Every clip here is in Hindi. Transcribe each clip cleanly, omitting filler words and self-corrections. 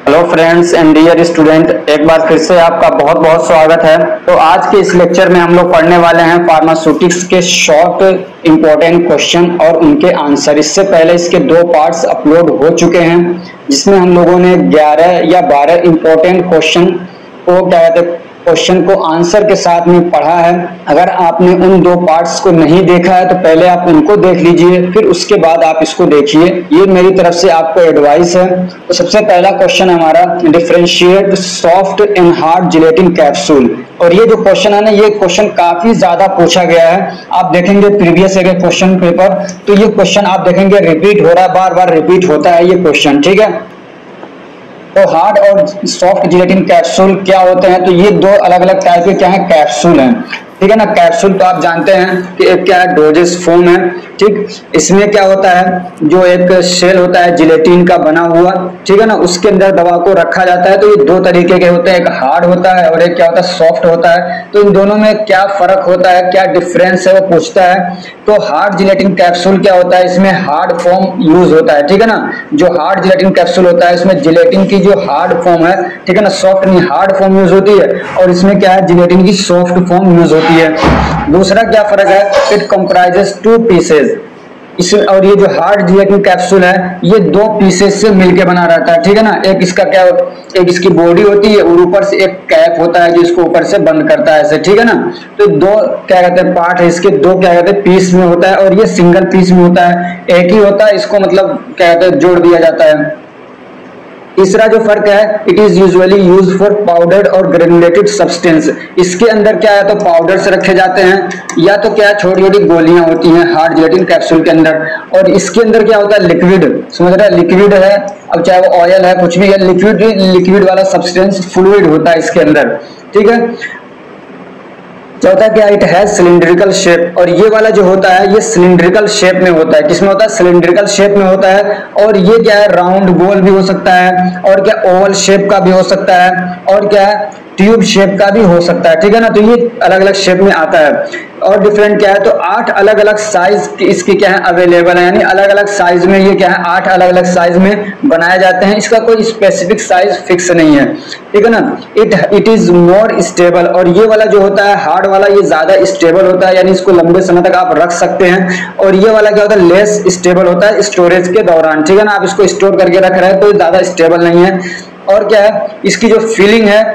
Hello friends and dear student, एक बार फिर से आपका बहुत बहुत स्वागत है। तो आज के इस लेक्चर में हम लोग पढ़ने वाले हैं फार्मास्यूटिक्स के शॉर्ट इंपॉर्टेंट क्वेश्चन और उनके आंसर। इससे पहले इसके 2 पार्ट्स अपलोड हो चुके हैं, जिसमें हम लोगों ने 11 या 12 इंपॉर्टेंट क्वेश्चन को क्वेश्चन को आंसर के साथ में पढ़ा है। अगर आपने उन 2 पार्ट्स को नहीं देखा है तो पहले आप उनको देख लीजिए, फिर उसके बाद आप इसको देखिए। ये मेरी तरफ से आपको एडवाइस है। तो सबसे पहला क्वेश्चन हमारा, differentiate soft and hard gelatin capsule. और ये जो क्वेश्चन है ना, ये क्वेश्चन काफी ज्यादा पूछा गया है। आप देखेंगे प्रीवियस ईयर के क्वेश्चन पेपर, तो ये क्वेश्चन आप देखेंगे रिपीट हो रहा है, बार बार रिपीट होता है ये क्वेश्चन, ठीक है। तो हार्ड और सॉफ्ट जिलेटिन कैप्सूल क्या होते हैं? तो ये 2 अलग अलग टाइप के क्या है, कैप्सूल हैं, ठीक है ना। कैप्सूल तो आप जानते हैं कि एक क्या है, डोजेस फॉर्म है, ठीक। इसमें क्या होता है, जो एक शेल होता है जिलेटिन का बना हुआ, ठीक है ना, उसके अंदर दवा को रखा जाता है। तो ये 2 तरीके के होते हैं, एक हार्ड होता है और एक क्या होता है, सॉफ्ट होता है। तो इन दोनों में क्या फर्क होता है, क्या डिफरेंस है, वो पूछता है। तो हार्ड जिलेटिन कैप्सूल क्या होता है, इसमें हार्ड फॉर्म यूज होता है, ठीक है ना। जो हार्ड जिलेटिन कैप्सूल होता है, इसमें जिलेटिन की जो हार्ड फॉर्म है, ठीक है ना, सॉफ्ट नहीं, हार्ड फॉर्म यूज होती है। और इसमें क्या है, जिलेटिन की सॉफ्ट फॉर्म यूज होती है। दूसरा क्या फर्क है, इट कंप्राइजेस 2 पीसेज। और ये जो हार्ड जिलेटिन कैप्सूल है, ये 2 पीसेस से मिलके बना रहता है, ठीक है ना। एक इसका क्या, एक इसकी बॉडी होती है और ऊपर से एक कैप होता है जो इसको ऊपर से बंद करता है ऐसे, ठीक है ना। तो 2 क्या कहते हैं पार्ट है इसके, 2 क्या कहते हैं पीस में होता है, और ये सिंगल पीस में होता है, एक ही होता है। इसको मतलब क्या कहते हैं, जोड़ दिया जाता है। तीसरा जो फर्क है, it is usually used for powdered और ग्रेनुलेटेड सब्सटेंस। इसके अंदर क्या है, तो पाउडर्स रखे जाते हैं, या तो क्या छोटी छोटी गोलियां होती हैं हार्ड जिलेटिन कैप्सूल के अंदर। और इसके अंदर क्या होता है, लिक्विड, समझ रहे हैं, लिक्विड है। अब चाहे वो ऑयल है, कुछ भी है, लिक्विड वाला सब्सटेंस, फ्लूइड होता है इसके अंदर, ठीक है। चौथा क्या, इट हैज सिलिंड्रिकल शेप। और ये वाला जो होता है, ये सिलिंड्रिकल शेप में होता है। किसमें होता है, सिलिंड्रिकल शेप में होता है। और ये क्या है, राउंड गोल भी हो सकता है, और क्या ओवल शेप का भी हो सकता है, और क्या है, ट्यूब शेप का भी हो सकता है, ठीक है ना। तो ये अलग अलग शेप में आता है। और डिफरेंट क्या है, तो 8 अलग अलग साइज इसके क्या है अवेलेबल है, यानी अलग अलग साइज में ये क्या है, 8 अलग अलग साइज में बनाए जाते हैं। इसका कोई स्पेसिफिक साइज फिक्स नहीं है, ठीक है ना। It is more stable. और ये वाला जो होता है हार्ड वाला, ये ज्यादा स्टेबल होता है, यानी इसको लंबे समय तक आप रख सकते हैं। और ये वाला क्या होता है, लेस स्टेबल होता है स्टोरेज के दौरान, ठीक है ना। आप इसको स्टोर करके रख रहे हैं तो ज्यादा स्टेबल नहीं है। और क्या है, इसकी जो फीलिंग है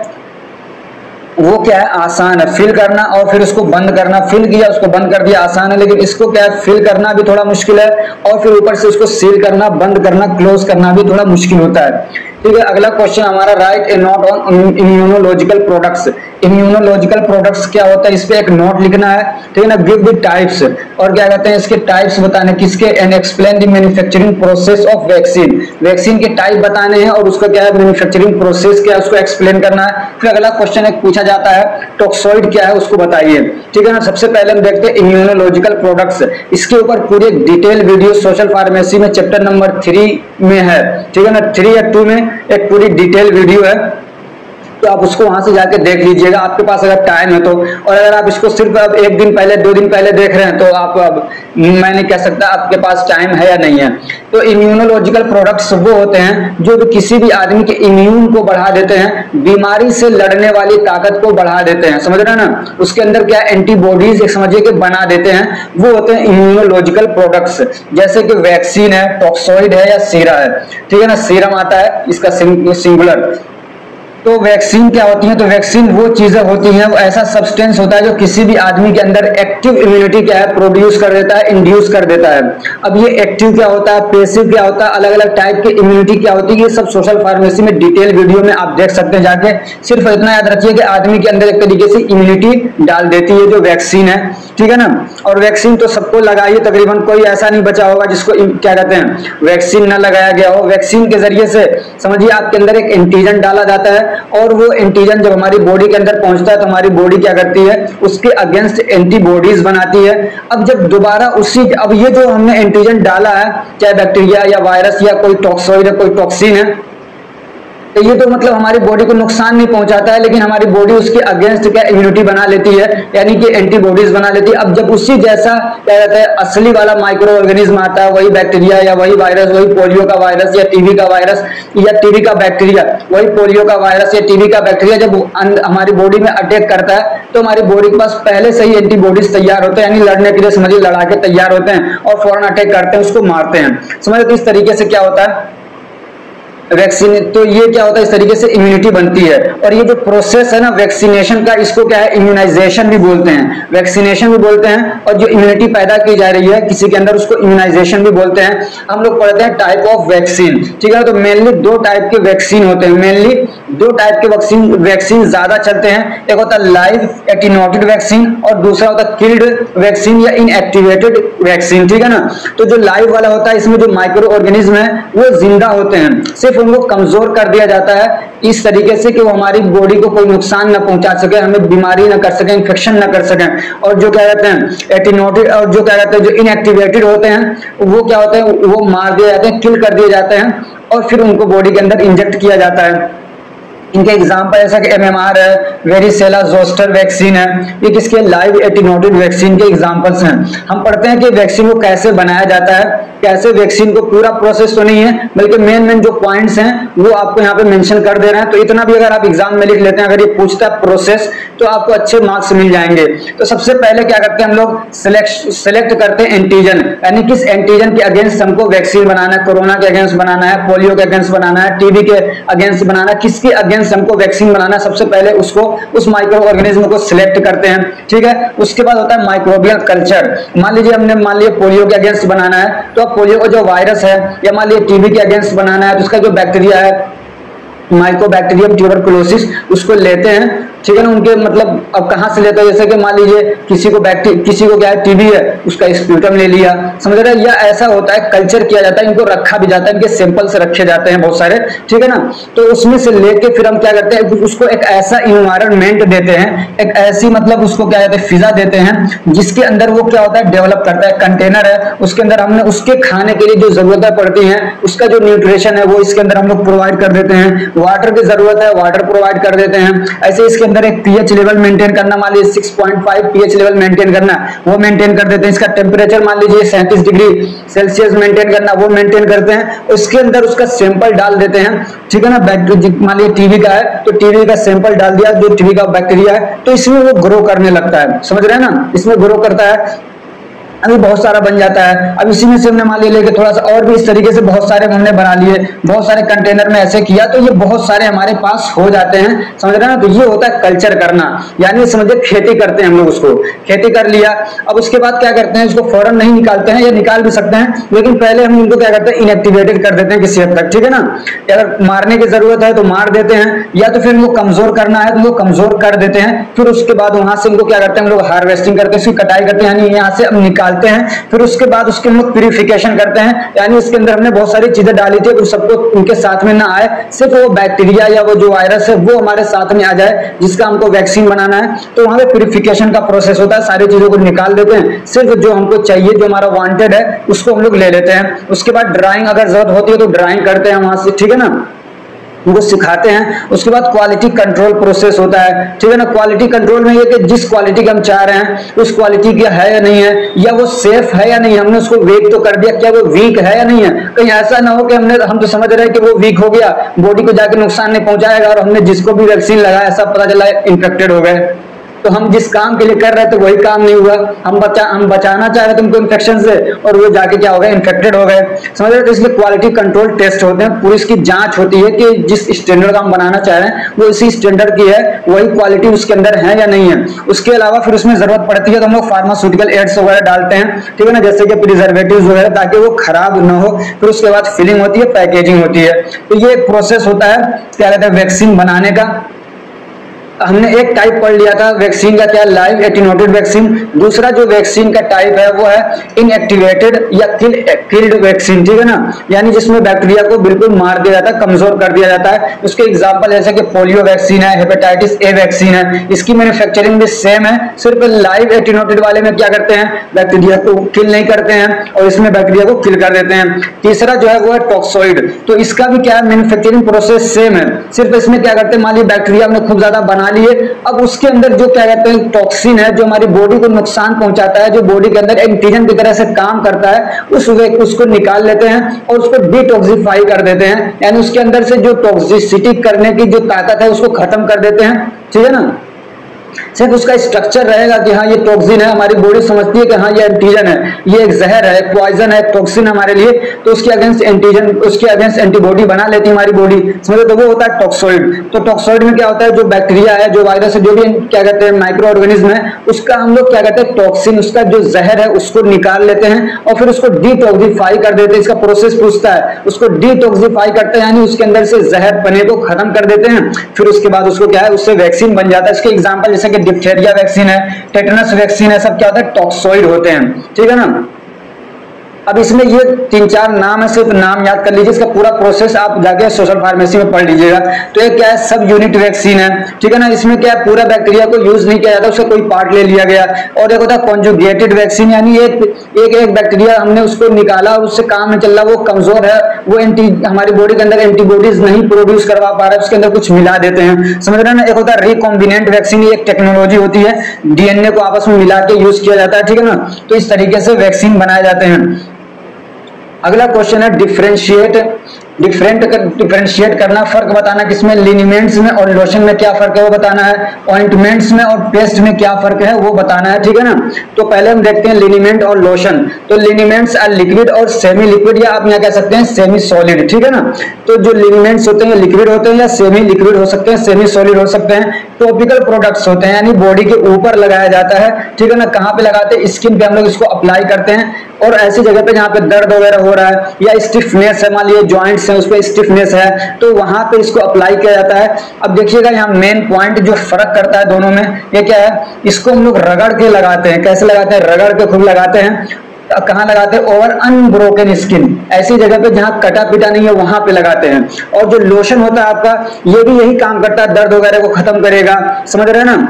वो क्या है, आसान है फिल करना, और फिर उसको बंद करना। फिल किया, उसको बंद कर दिया, आसान है। लेकिन इसको क्या है, फिल करना भी थोड़ा मुश्किल है, और फिर ऊपर से उसको सील करना, बंद करना, क्लोज करना भी थोड़ा मुश्किल होता है, ठीक है। अगला क्वेश्चन हमारा, write a note on immunological products. Immunological products क्या होता है, इस पे एक नोट लिखना है, ठीक है ना। गिव द टाइप्स, और क्या कहते हैं, इसके टाइप्स बताने किसके, and explain the manufacturing process of vaccine. Vaccine के टाइप बताने हैं और उसका क्या है, मैन्युफैक्चरिंग प्रोसेस क्या है, उसको एक्सप्लेन करना है। फिर अगला क्वेश्चन एक पूछा जाता है, टॉक्सोइड क्या है उसको बताइए, ठीक है ना। सबसे पहले हम देखते हैं इम्यूनोलॉजिकल प्रोडक्ट्स। इसके ऊपर पूरी एक डिटेल वीडियो सोशल फार्मेसी में चैप्टर नंबर 3 में है, ठीक है ना। 3 या 2 में एक पूरी डिटेल वीडियो है, तो आप उसको वहां से जाके देख लीजिएगा, आपके पास अगर टाइम है तो। और अगर आप इसको सिर्फ अब 1 दिन पहले 2 दिन पहले देख रहे हैं तो आप, अब मैं नहीं कह सकता आपके पास टाइम है या नहीं है। तो इम्यूनोलॉजिकल प्रोडक्ट्स वो होते हैं जो किसी भी आदमी के इम्यून को बढ़ा देते हैं, बीमारी से लड़ने वाली ताकत को बढ़ा देते हैं, समझ रहे हैं ना। उसके अंदर क्या एंटीबॉडीज समझिए कि बना देते हैं, वो होते हैं इम्यूनोलॉजिकल प्रोडक्ट्स। जैसे कि वैक्सीन है, टॉक्सोइड है, या सीरा है, ठीक है ना। सीरम आता है इसका सिंगुलर। तो वैक्सीन क्या होती है, तो वैक्सीन वो चीजें होती हैं, वो ऐसा सब्सटेंस होता है जो किसी भी आदमी के अंदर एक्टिव इम्यूनिटी क्या है, प्रोड्यूस कर देता है, इंड्यूस कर देता है। अब ये एक्टिव क्या होता है, पैसिव क्या होता है, अलग अलग टाइप की इम्यूनिटी क्या होती है, ये सब सोशल फार्मेसी में डिटेल वीडियो में आप देख सकते हैं जाके। सिर्फ इतना याद रखिए कि आदमी के अंदर एक तरीके से इम्यूनिटी डाल देती है जो वैक्सीन है, ठीक है ना। और वैक्सीन तो सबको लगाइए, तकरीबन कोई ऐसा नहीं बचा होगा जिसको क्या कहते हैं वैक्सीन न लगाया गया हो। वैक्सीन के जरिए से समझिए आपके अंदर एक एंटीजन डाला जाता है, और वो एंटीजन जब हमारी बॉडी के अंदर पहुंचता है तो हमारी बॉडी क्या करती है, उसके अगेंस्ट एंटीबॉडीज बनाती है। अब जब दोबारा अब ये जो हमने एंटीजन डाला है, चाहे बैक्टीरिया या वायरस या कोई टॉक्सोइड है, कोई टॉक्सिन है, तो ये तो मतलब हमारी बॉडी को नुकसान नहीं पहुंचाता है, लेकिन हमारी बॉडी उसके अगेंस्ट क्या इम्यूनिटी बना लेती है, यानी कि एंटीबॉडीज बना लेती है। अब जब उसी जैसा क्या कहते हैं असली वाला माइक्रो ऑर्गेनिज्म आता है, वही बैक्टीरिया या वही वायरस, वही पोलियो का वायरस या टीबी का वायरस या टीबी का बैक्टीरिया, वही पोलियो का वायरस या टीबी का बैक्टीरिया जब हमारी बॉडी में अटैक करता है तो हमारी बॉडी के पास पहले से ही एंटीबॉडीज तैयार होते हैं, यानी लड़ने के लिए समझिए लड़ा के तैयार होते हैं और फौरन अटैक करते हैं, उसको मारते हैं। समझ तो इस तरीके से क्या होता है वैक्सीन, तो ये क्या होता है इस तरीके से इम्यूनिटी बनती है। और ये जो प्रोसेस है ना वैक्सीनेशन का, इसको क्या है इम्यूनाइजेशन भी बोलते हैं, वैक्सीनेशन भी बोलते हैं। और जो इम्यूनिटी पैदा की जा रही है किसी के अंदर उसको इम्यूनाइजेशन भी बोलते हैं। हम लोग पढ़ते हैं टाइप ऑफ वैक्सीन, ठीक है। तो मेनली दो टाइप के वैक्सीन होते हैं, मेनली दो टाइप के वैक्सीन ज्यादा चलते हैं। एक होता है लाइव एटीन्यूएटेड वैक्सीन और दूसरा होता है किल्ड वैक्सीन या इनएक्टिवेटेड वैक्सीन, ठीक है ना। तो जो लाइव वाला होता है इसमें जो माइक्रो ऑर्गेनिज्म है वो जिंदा होते हैं, सिर्फ उनको कमजोर कर दिया जाता है इस तरीके से कि वो हमारी बॉडी को कोई नुकसान न पहुंचा सके, हमें बीमारी न कर सके, इन्फेक्शन न कर सके। और जो क्या कहते हैं एटीन्यूएटेड और जो क्या कहते हैं जो इनएक्टिवेटेड होते हैं वो क्या होते हैं वो मार दिए जाते हैं, किल कर दिए जाते हैं और फिर उनको बॉडी के अंदर इंजेक्ट किया जाता है। इनके एग्जाम्पल जैसा कि एमएमआर है, वेरिसेला जोस्टर वैक्सीन है, ये किसके लाइव एटीन्यूएटेड वैक्सीन के एग्जांपल्स हैं। हम पढ़ते हैं कि वैक्सीन को कैसे बनाया जाता है, कैसे वैक्सीन को पूरा प्रोसेस तो नहीं है बल्कि मेन जो पॉइंट्स हैं वो आपको यहाँ पे मेंशन कर दे रहे हैं। तो इतना भी अगर आप एग्जाम में लिख लेते हैं, अगर ये पूछता है प्रोसेस तो आपको अच्छे मार्क्स मिल जाएंगे। तो सबसे पहले क्या करते हैं हम लोग सिलेक्ट करते हैं एंटीजन, यानी किस एंटीजन के अगेंस्ट हमको वैक्सीन बनाना है, कोरोना के अगेंस्ट बनाना है, पोलियो के अगेंस्ट बनाना है, टीबी के अगेंस्ट बनाना है, किसके अगेंस्ट हमको वैक्सीन बनाना है। सबसे पहले उसको उस माइक्रो ऑर्गेनिज्म को सिलेक्ट करते हैं, ठीक है। उसके बाद होता है माइक्रोबियल कल्चर। मान लीजिए हमने मान लिया पोलियो के अगेंस्ट बनाना है तो पोलियो का जो वायरस है या मान लीजिए टीबी के अगेंस्ट बनाना है तो उसका जो बैक्टीरिया है माइकोबैक्टीरियम ट्यूबरकुलोसिस उसको लेते हैं, ठीक है ना। उनके मतलब अब कहां से लेते हैं, जैसे कि मान लीजिए किसी को क्या है टीबी है उसका स्प्यूटम ले लिया, समझ रहे हैं। या ऐसा होता है कल्चर किया जाता है, इनको रखा भी जाता है, इनके सैंपल्स रखे जाते हैं बहुत सारे, ठीक है ना। तो उसमें से लेके फिर हम क्या करते हैं उसको एक ऐसा इन्वायरमेंट देते हैं, एक ऐसी मतलब उसको क्या कहते हैं फिजा देते हैं जिसके अंदर वो क्या होता है डेवलप करता है, कंटेनर है उसके अंदर हमने उसके खाने के लिए जो जरूरतें पड़ती हैं उसका जो न्यूट्रिशन है वो इसके अंदर हम लोग प्रोवाइड कर देते हैं। वाटर की जरूरत है वाटर प्रोवाइड कर देते हैं। ऐसे इसके अंदर एक पीएच लेवल मेंटेन करना, मान लीजिए 6.5 पीएच लेवल मेंटेन करना वो मेंटेन कर देते हैं। इसका टेम्परेचर मान लीजिए 37 डिग्री सेल्सियस मेंटेन करना वो मेंटेन करते हैं। उसके अंदर उसका सैंपल डाल देते हैं, ठीक है ना। मान लीजिए टीबी का है तो टीबी का सैंपल डाल दिया, जो टीबी का बैक्टीरिया है तो इसमें वो ग्रो करने लगता है, समझ रहे हैं ना, इसमें ग्रो करता है। अभी बहुत सारा बन जाता है। अब इसी में से हमने मान लिया लेके थोड़ा सा और भी इस तरीके से बहुत सारे हमने बना लिए, बहुत सारे कंटेनर में ऐसे किया तो ये बहुत सारे हमारे पास हो जाते हैं, समझ रहे हैं ना। तो ये होता है कल्चर करना, यानी समझिए खेती करते हैं हम लोग, उसको खेती कर लिया। अब उसके बाद क्या करते हैं इसको फौरन नहीं निकालते हैं या निकाल भी सकते हैं, लेकिन पहले हम इनको क्या करते हैं इनएक्टिवेटेड कर देते हैं किसी हद तक, ठीक है ना। अगर मारने की जरूरत है तो मार देते हैं, या तो फिर इनको कमजोर करना है तो वो कमजोर कर देते हैं। फिर उसके बाद वहां से इनको क्या करते हैं हम लोग हार्वेस्टिंग करके इसकी कटाई करते हैं, यानी यहाँ से हम निकालते हैं। फिर उसके बाद उसके हम लोग प्यूरिफिकेशन करते हैं, यानी इसके अंदर हमने बहुत सारी चीजें डाली थी उन सबको उनके साथ में ना आए, सिर्फ वो बैक्टीरिया या वो जो वायरस है वो हमारे साथ में आ जाए जिसका हमको वैक्सीन बनाना है। तो वहां पे प्यूरिफिकेशन का प्रोसेस होता है, सारी चीजों को निकाल देते हैं, सिर्फ जो हमको चाहिए जो हमारा वांटेड है उसको हम लोग ले लेते हैं। उसके बाद ड्राइंग अगर जरूरत होती है तो ड्राइंग करते हैं वहां से, ठीक है ना, उनको सिखाते हैं। उसके बाद क्वालिटी कंट्रोल प्रोसेस होता है, ठीक है ना। क्वालिटी कंट्रोल में ये कि जिस क्वालिटी का हम चाह रहे हैं उस क्वालिटी की है या नहीं है, या वो सेफ है या नहीं, हमने उसको वेट तो कर दिया, क्या वो वीक है या नहीं है। कहीं ऐसा ना हो कि हम तो समझ रहे हैं कि वो वीक हो गया, बॉडी को जाके नुकसान नहीं पहुंचाएगा और हमने जिसको भी वैक्सीन लगाया सब पता चला इन्फेक्टेड हो गए। तो हम जिस काम के लिए कर रहे थे वही काम नहीं हुआ, हम बचाना चाह रहे थे उनको इन्फेक्शन से और वो जाके क्या हो गए इन्फेक्टेड हो गए, समझ रहे। तो इसलिए क्वालिटी कंट्रोल टेस्ट होते हैं, पूरी इसकी जांच होती है कि जिस स्टैंडर्ड का हम बनाना चाह रहे हैं वो इसी स्टैंडर्ड की है, वही क्वालिटी उसके अंदर है या नहीं है। उसके अलावा फिर उसमें जरूरत पड़ती है तो हम लोग फार्मास्यूटिकल एड्स वगैरह डालते हैं, ठीक है ना, जैसे कि प्रिजर्वेटिव्स वगैरह, ताकि वो खराब ना हो। फिर उसके बाद फिलिंग होती है, पैकेजिंग होती है। तो ये एक प्रोसेस होता है क्या कहते हैं वैक्सीन बनाने का। हमने एक टाइप पढ़ लिया था वैक्सीन का, क्या, लाइव एटेन्यूएटेड वैक्सीन। दूसरा जो वैक्सीन का टाइप है वो है इनएक्टिवेटेड या किल्ड वैक्सीन, ठीक है ना, यानी जिसमें बैक्टीरिया को बिल्कुल मार दिया जाता है, कमजोर कर दिया जाता है। उसके एग्जांपल जैसे कि पोलियो वैक्सीन है, हेपेटाइटिस ए वैक्सीन है। इसकी मैन्युफैक्चरिंग भी सेम है, सिर्फ लाइव एटेन्यूएटेड वाले में क्या करते हैं, बैक्टीरिया को किल नहीं करते हैं और इसमें बैक्टीरिया को किल कर देते हैं। तीसरा जो है वो है टॉक्सोइड, तो इसका भी क्या है, मैन्युफैक्चरिंग प्रोसेस सेम है, सिर्फ इसमें क्या करते हैं, मान लीजिए बैक्टीरिया हमने खूब ज्यादा बना लिए, अब उसके अंदर जो क्या कहते हैं टॉक्सिन है जो हमारी बॉडी को नुकसान पहुंचाता है, जो बॉडी के अंदर एंटीजन की तरह से काम करता है, उसको निकाल लेते हैं और उसको डिटॉक्सिफाई कर देते हैं, यानी उसके अंदर से जो टॉक्सिसिटी करने की जो ताकत है उसको खत्म कर देते हैं, ठीक है ना। सिर्फ उसका स्ट्रक्चर रहेगा कि हाँ ये टॉक्सिन है, हमारी बॉडी समझती है कि हाँ ये एंटीजन है, ये एक जहर है, पॉइजन है, टॉक्सिन हमारे लिए, तो उसके अगेंस्ट एंटीजन, उसके अगेंस्ट एंटीबॉडी बना लेती है हमारी बॉडी, समझो, तो वो होता है टॉक्सोइड। तो टॉक्सोइड में क्या होता है, जो बैक्टीरिया है, जो वायरस है, जो भी क्या कहते हैं माइक्रो ऑर्गेनिज्म है, उसका हम लोग क्या कहते हैं टॉक्सिन, उसका जो जहर है उसको निकाल लेते हैं और फिर उसको डिटॉक्सिफाई कर देते हैं। इसका प्रोसेस पूछता है, उसको डिटॉक्सिफाई करते हैं यानी उसके अंदर से जहर पने को खत्म कर देते हैं, फिर उसके बाद उसको क्या है, उससे वैक्सीन बन जाता है। इसके एग्जांपल जैसे कि डिप्थेरिया वैक्सीन है, टेटनस वैक्सीन है, सब क्या होता है, टॉक्सोइड होते हैं, ठीक है ना। अब इसमें ये 3-4 नाम है, सिर्फ नाम याद कर लीजिए, इसका पूरा प्रोसेस आप जाके सोशल फार्मेसी में पढ़ लीजिएगा। तो ये क्या है, सब यूनिट वैक्सीन है, ठीक है ना, इसमें क्या है, पूरा बैक्टीरिया को यूज नहीं किया जाता, उससे कोई पार्ट ले लिया गया। और एक होता है कॉन्जुगेटेड वैक्सीन, यानी एक बैक्टीरिया हमने उसको निकाला, उससे काम नहीं चल रहा, वो कमजोर है, वो हमारी बॉडी के अंदर एंटीबॉडीज नहीं प्रोड्यूस करवा पा रहा है, उसके अंदर कुछ मिला देते हैं, समझ रहे हैं ना। एक होता है रिकॉम्बिनेंट वैक्सीन, ये एक टेक्नोलॉजी होती है, डीएनए को आपस में मिला के यूज किया जाता है, ठीक है ना। तो इस तरीके से वैक्सीन बनाए जाते हैं। अगला क्वेश्चन है डिफरेंशिएट करना, फर्क बताना, किसमें, लिनीमेंट्स में और लोशन में क्या फर्क है वो बताना है, ऑइंटमेंट्स में और पेस्ट में क्या फर्क है वो बताना है, ठीक है ना। तो पहले हम देखते हैं लिनीमेंट और लोशन। तो लिनीमेंट्स आर लिक्विड और सेमी लिक्विड, या आप यहाँ कह सकते हैं सेमी सॉलिड, ठीक है ना। तो जो लिनीमेंट्स होते हैं लिक्विड होते हैं या सेमी लिक्विड हो सकते हैं, सेमी सॉलिड हो सकते हैं। टॉपिकल प्रोडक्ट्स होते हैं, यानी बॉडी के ऊपर लगाया जाता है, ठीक है ना। कहाँ पे लगाते हैं, स्किन पे हम लोग इसको अप्लाई करते हैं, और ऐसी जगह पे जहाँ पे दर्द वगैरह हो रहा है या स्टिफनेस है, मान लीजिए जॉइंट्स हैं उस पर स्टिफनेस है, तो वहां पे इसको अप्लाई किया जाता है। अब देखिएगा यहाँ मेन पॉइंट जो फर्क करता है दोनों में, ये क्या है, इसको हम लोग रगड़ के लगाते हैं। कैसे लगाते हैं, रगड़ के खूब लगाते हैं। कहाँ लगाते हैं, ओवर अनब्रोकन स्किन, ऐसी जगह पे जहाँ कटा पिटा नहीं है वहां पे लगाते हैं। और जो लोशन होता है आपका, ये भी यही काम करता है, दर्द वगैरह को खत्म करेगा, समझ रहे हैं ना,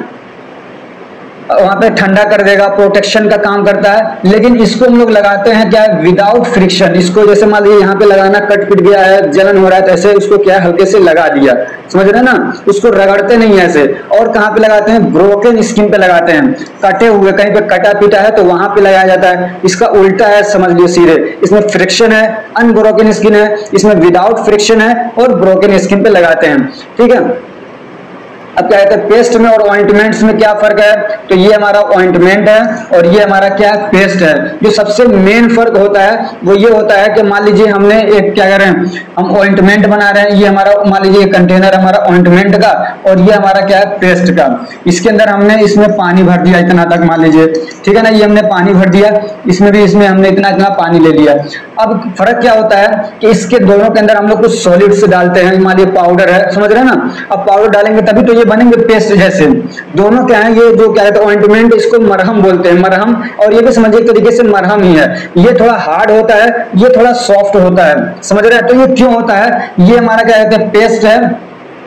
वहां पे ठंडा कर देगा, प्रोटेक्शन का काम करता है। लेकिन इसको हम लोग लगाते हैं क्या है, विदाउट फ्रिक्शन। इसको जैसे मान लीजिए यहाँ पे लगाना, कट पिट गया है, जलन हो रहा है, तो ऐसे उसको क्या है, हल्के से लगा दिया, समझ रहे हैं ना, उसको रगड़ते नहीं है ऐसे। और कहाँ पे लगाते हैं, ब्रोकन स्किन पे लगाते हैं, कटे हुए, कहीं पे कटा पिटा है तो वहां पे लगाया जाता है। इसका उल्टा है, समझ लीजिए सीधे, इसमें फ्रिक्शन है, अनब्रोकन स्किन है, इसमें विदाउट फ्रिक्शन है और ब्रोकन स्किन पे लगाते हैं, ठीक है। अब क्या कहते हैं, पेस्ट में और ऑइंटमेंट्स में क्या फर्क है, तो ये हमारा ऑइंटमेंट है और ये हमारा क्या है, पेस्ट है। जो सबसे मेन फर्क होता है वो ये होता है कि मान लीजिए हमने एक क्या कर रहे हैं, हम ऑइंटमेंट बना रहे हैं, ये हमारा मान लीजिए कंटेनर हमारा ऑइंटमेंट का और ये हमारा क्या है, पेस्ट का। इसके अंदर हमने इसमें पानी भर दिया इतना तक, मान लीजिए, ठीक है ना, ये हमने पानी भर दिया, इसमें भी इसमें हमने इतना इतना पानी ले लिया। अब फर्क क्या होता है कि इसके दोनों के अंदर हम लोग कुछ सॉलिड्स डालते हैं, मान लीजिए पाउडर है, समझ रहे हैं ना। अब पाउडर डालेंगे तभी तो ये बनेंगे पेस्ट जैसे। दोनों क्या है, ये जो क्या कहते हैं ऑइंटमेंट, इसको मरहम बोलते हैं, मरहम, और ये भी समझिए एक तरीके से मरहम ही है। ये थोड़ा हार्ड होता है, ये थोड़ा सॉफ्ट होता है, समझ रहे हैं। तो ये क्यों होता है, ये हमारा क्या कहते हैं, पेस्ट है।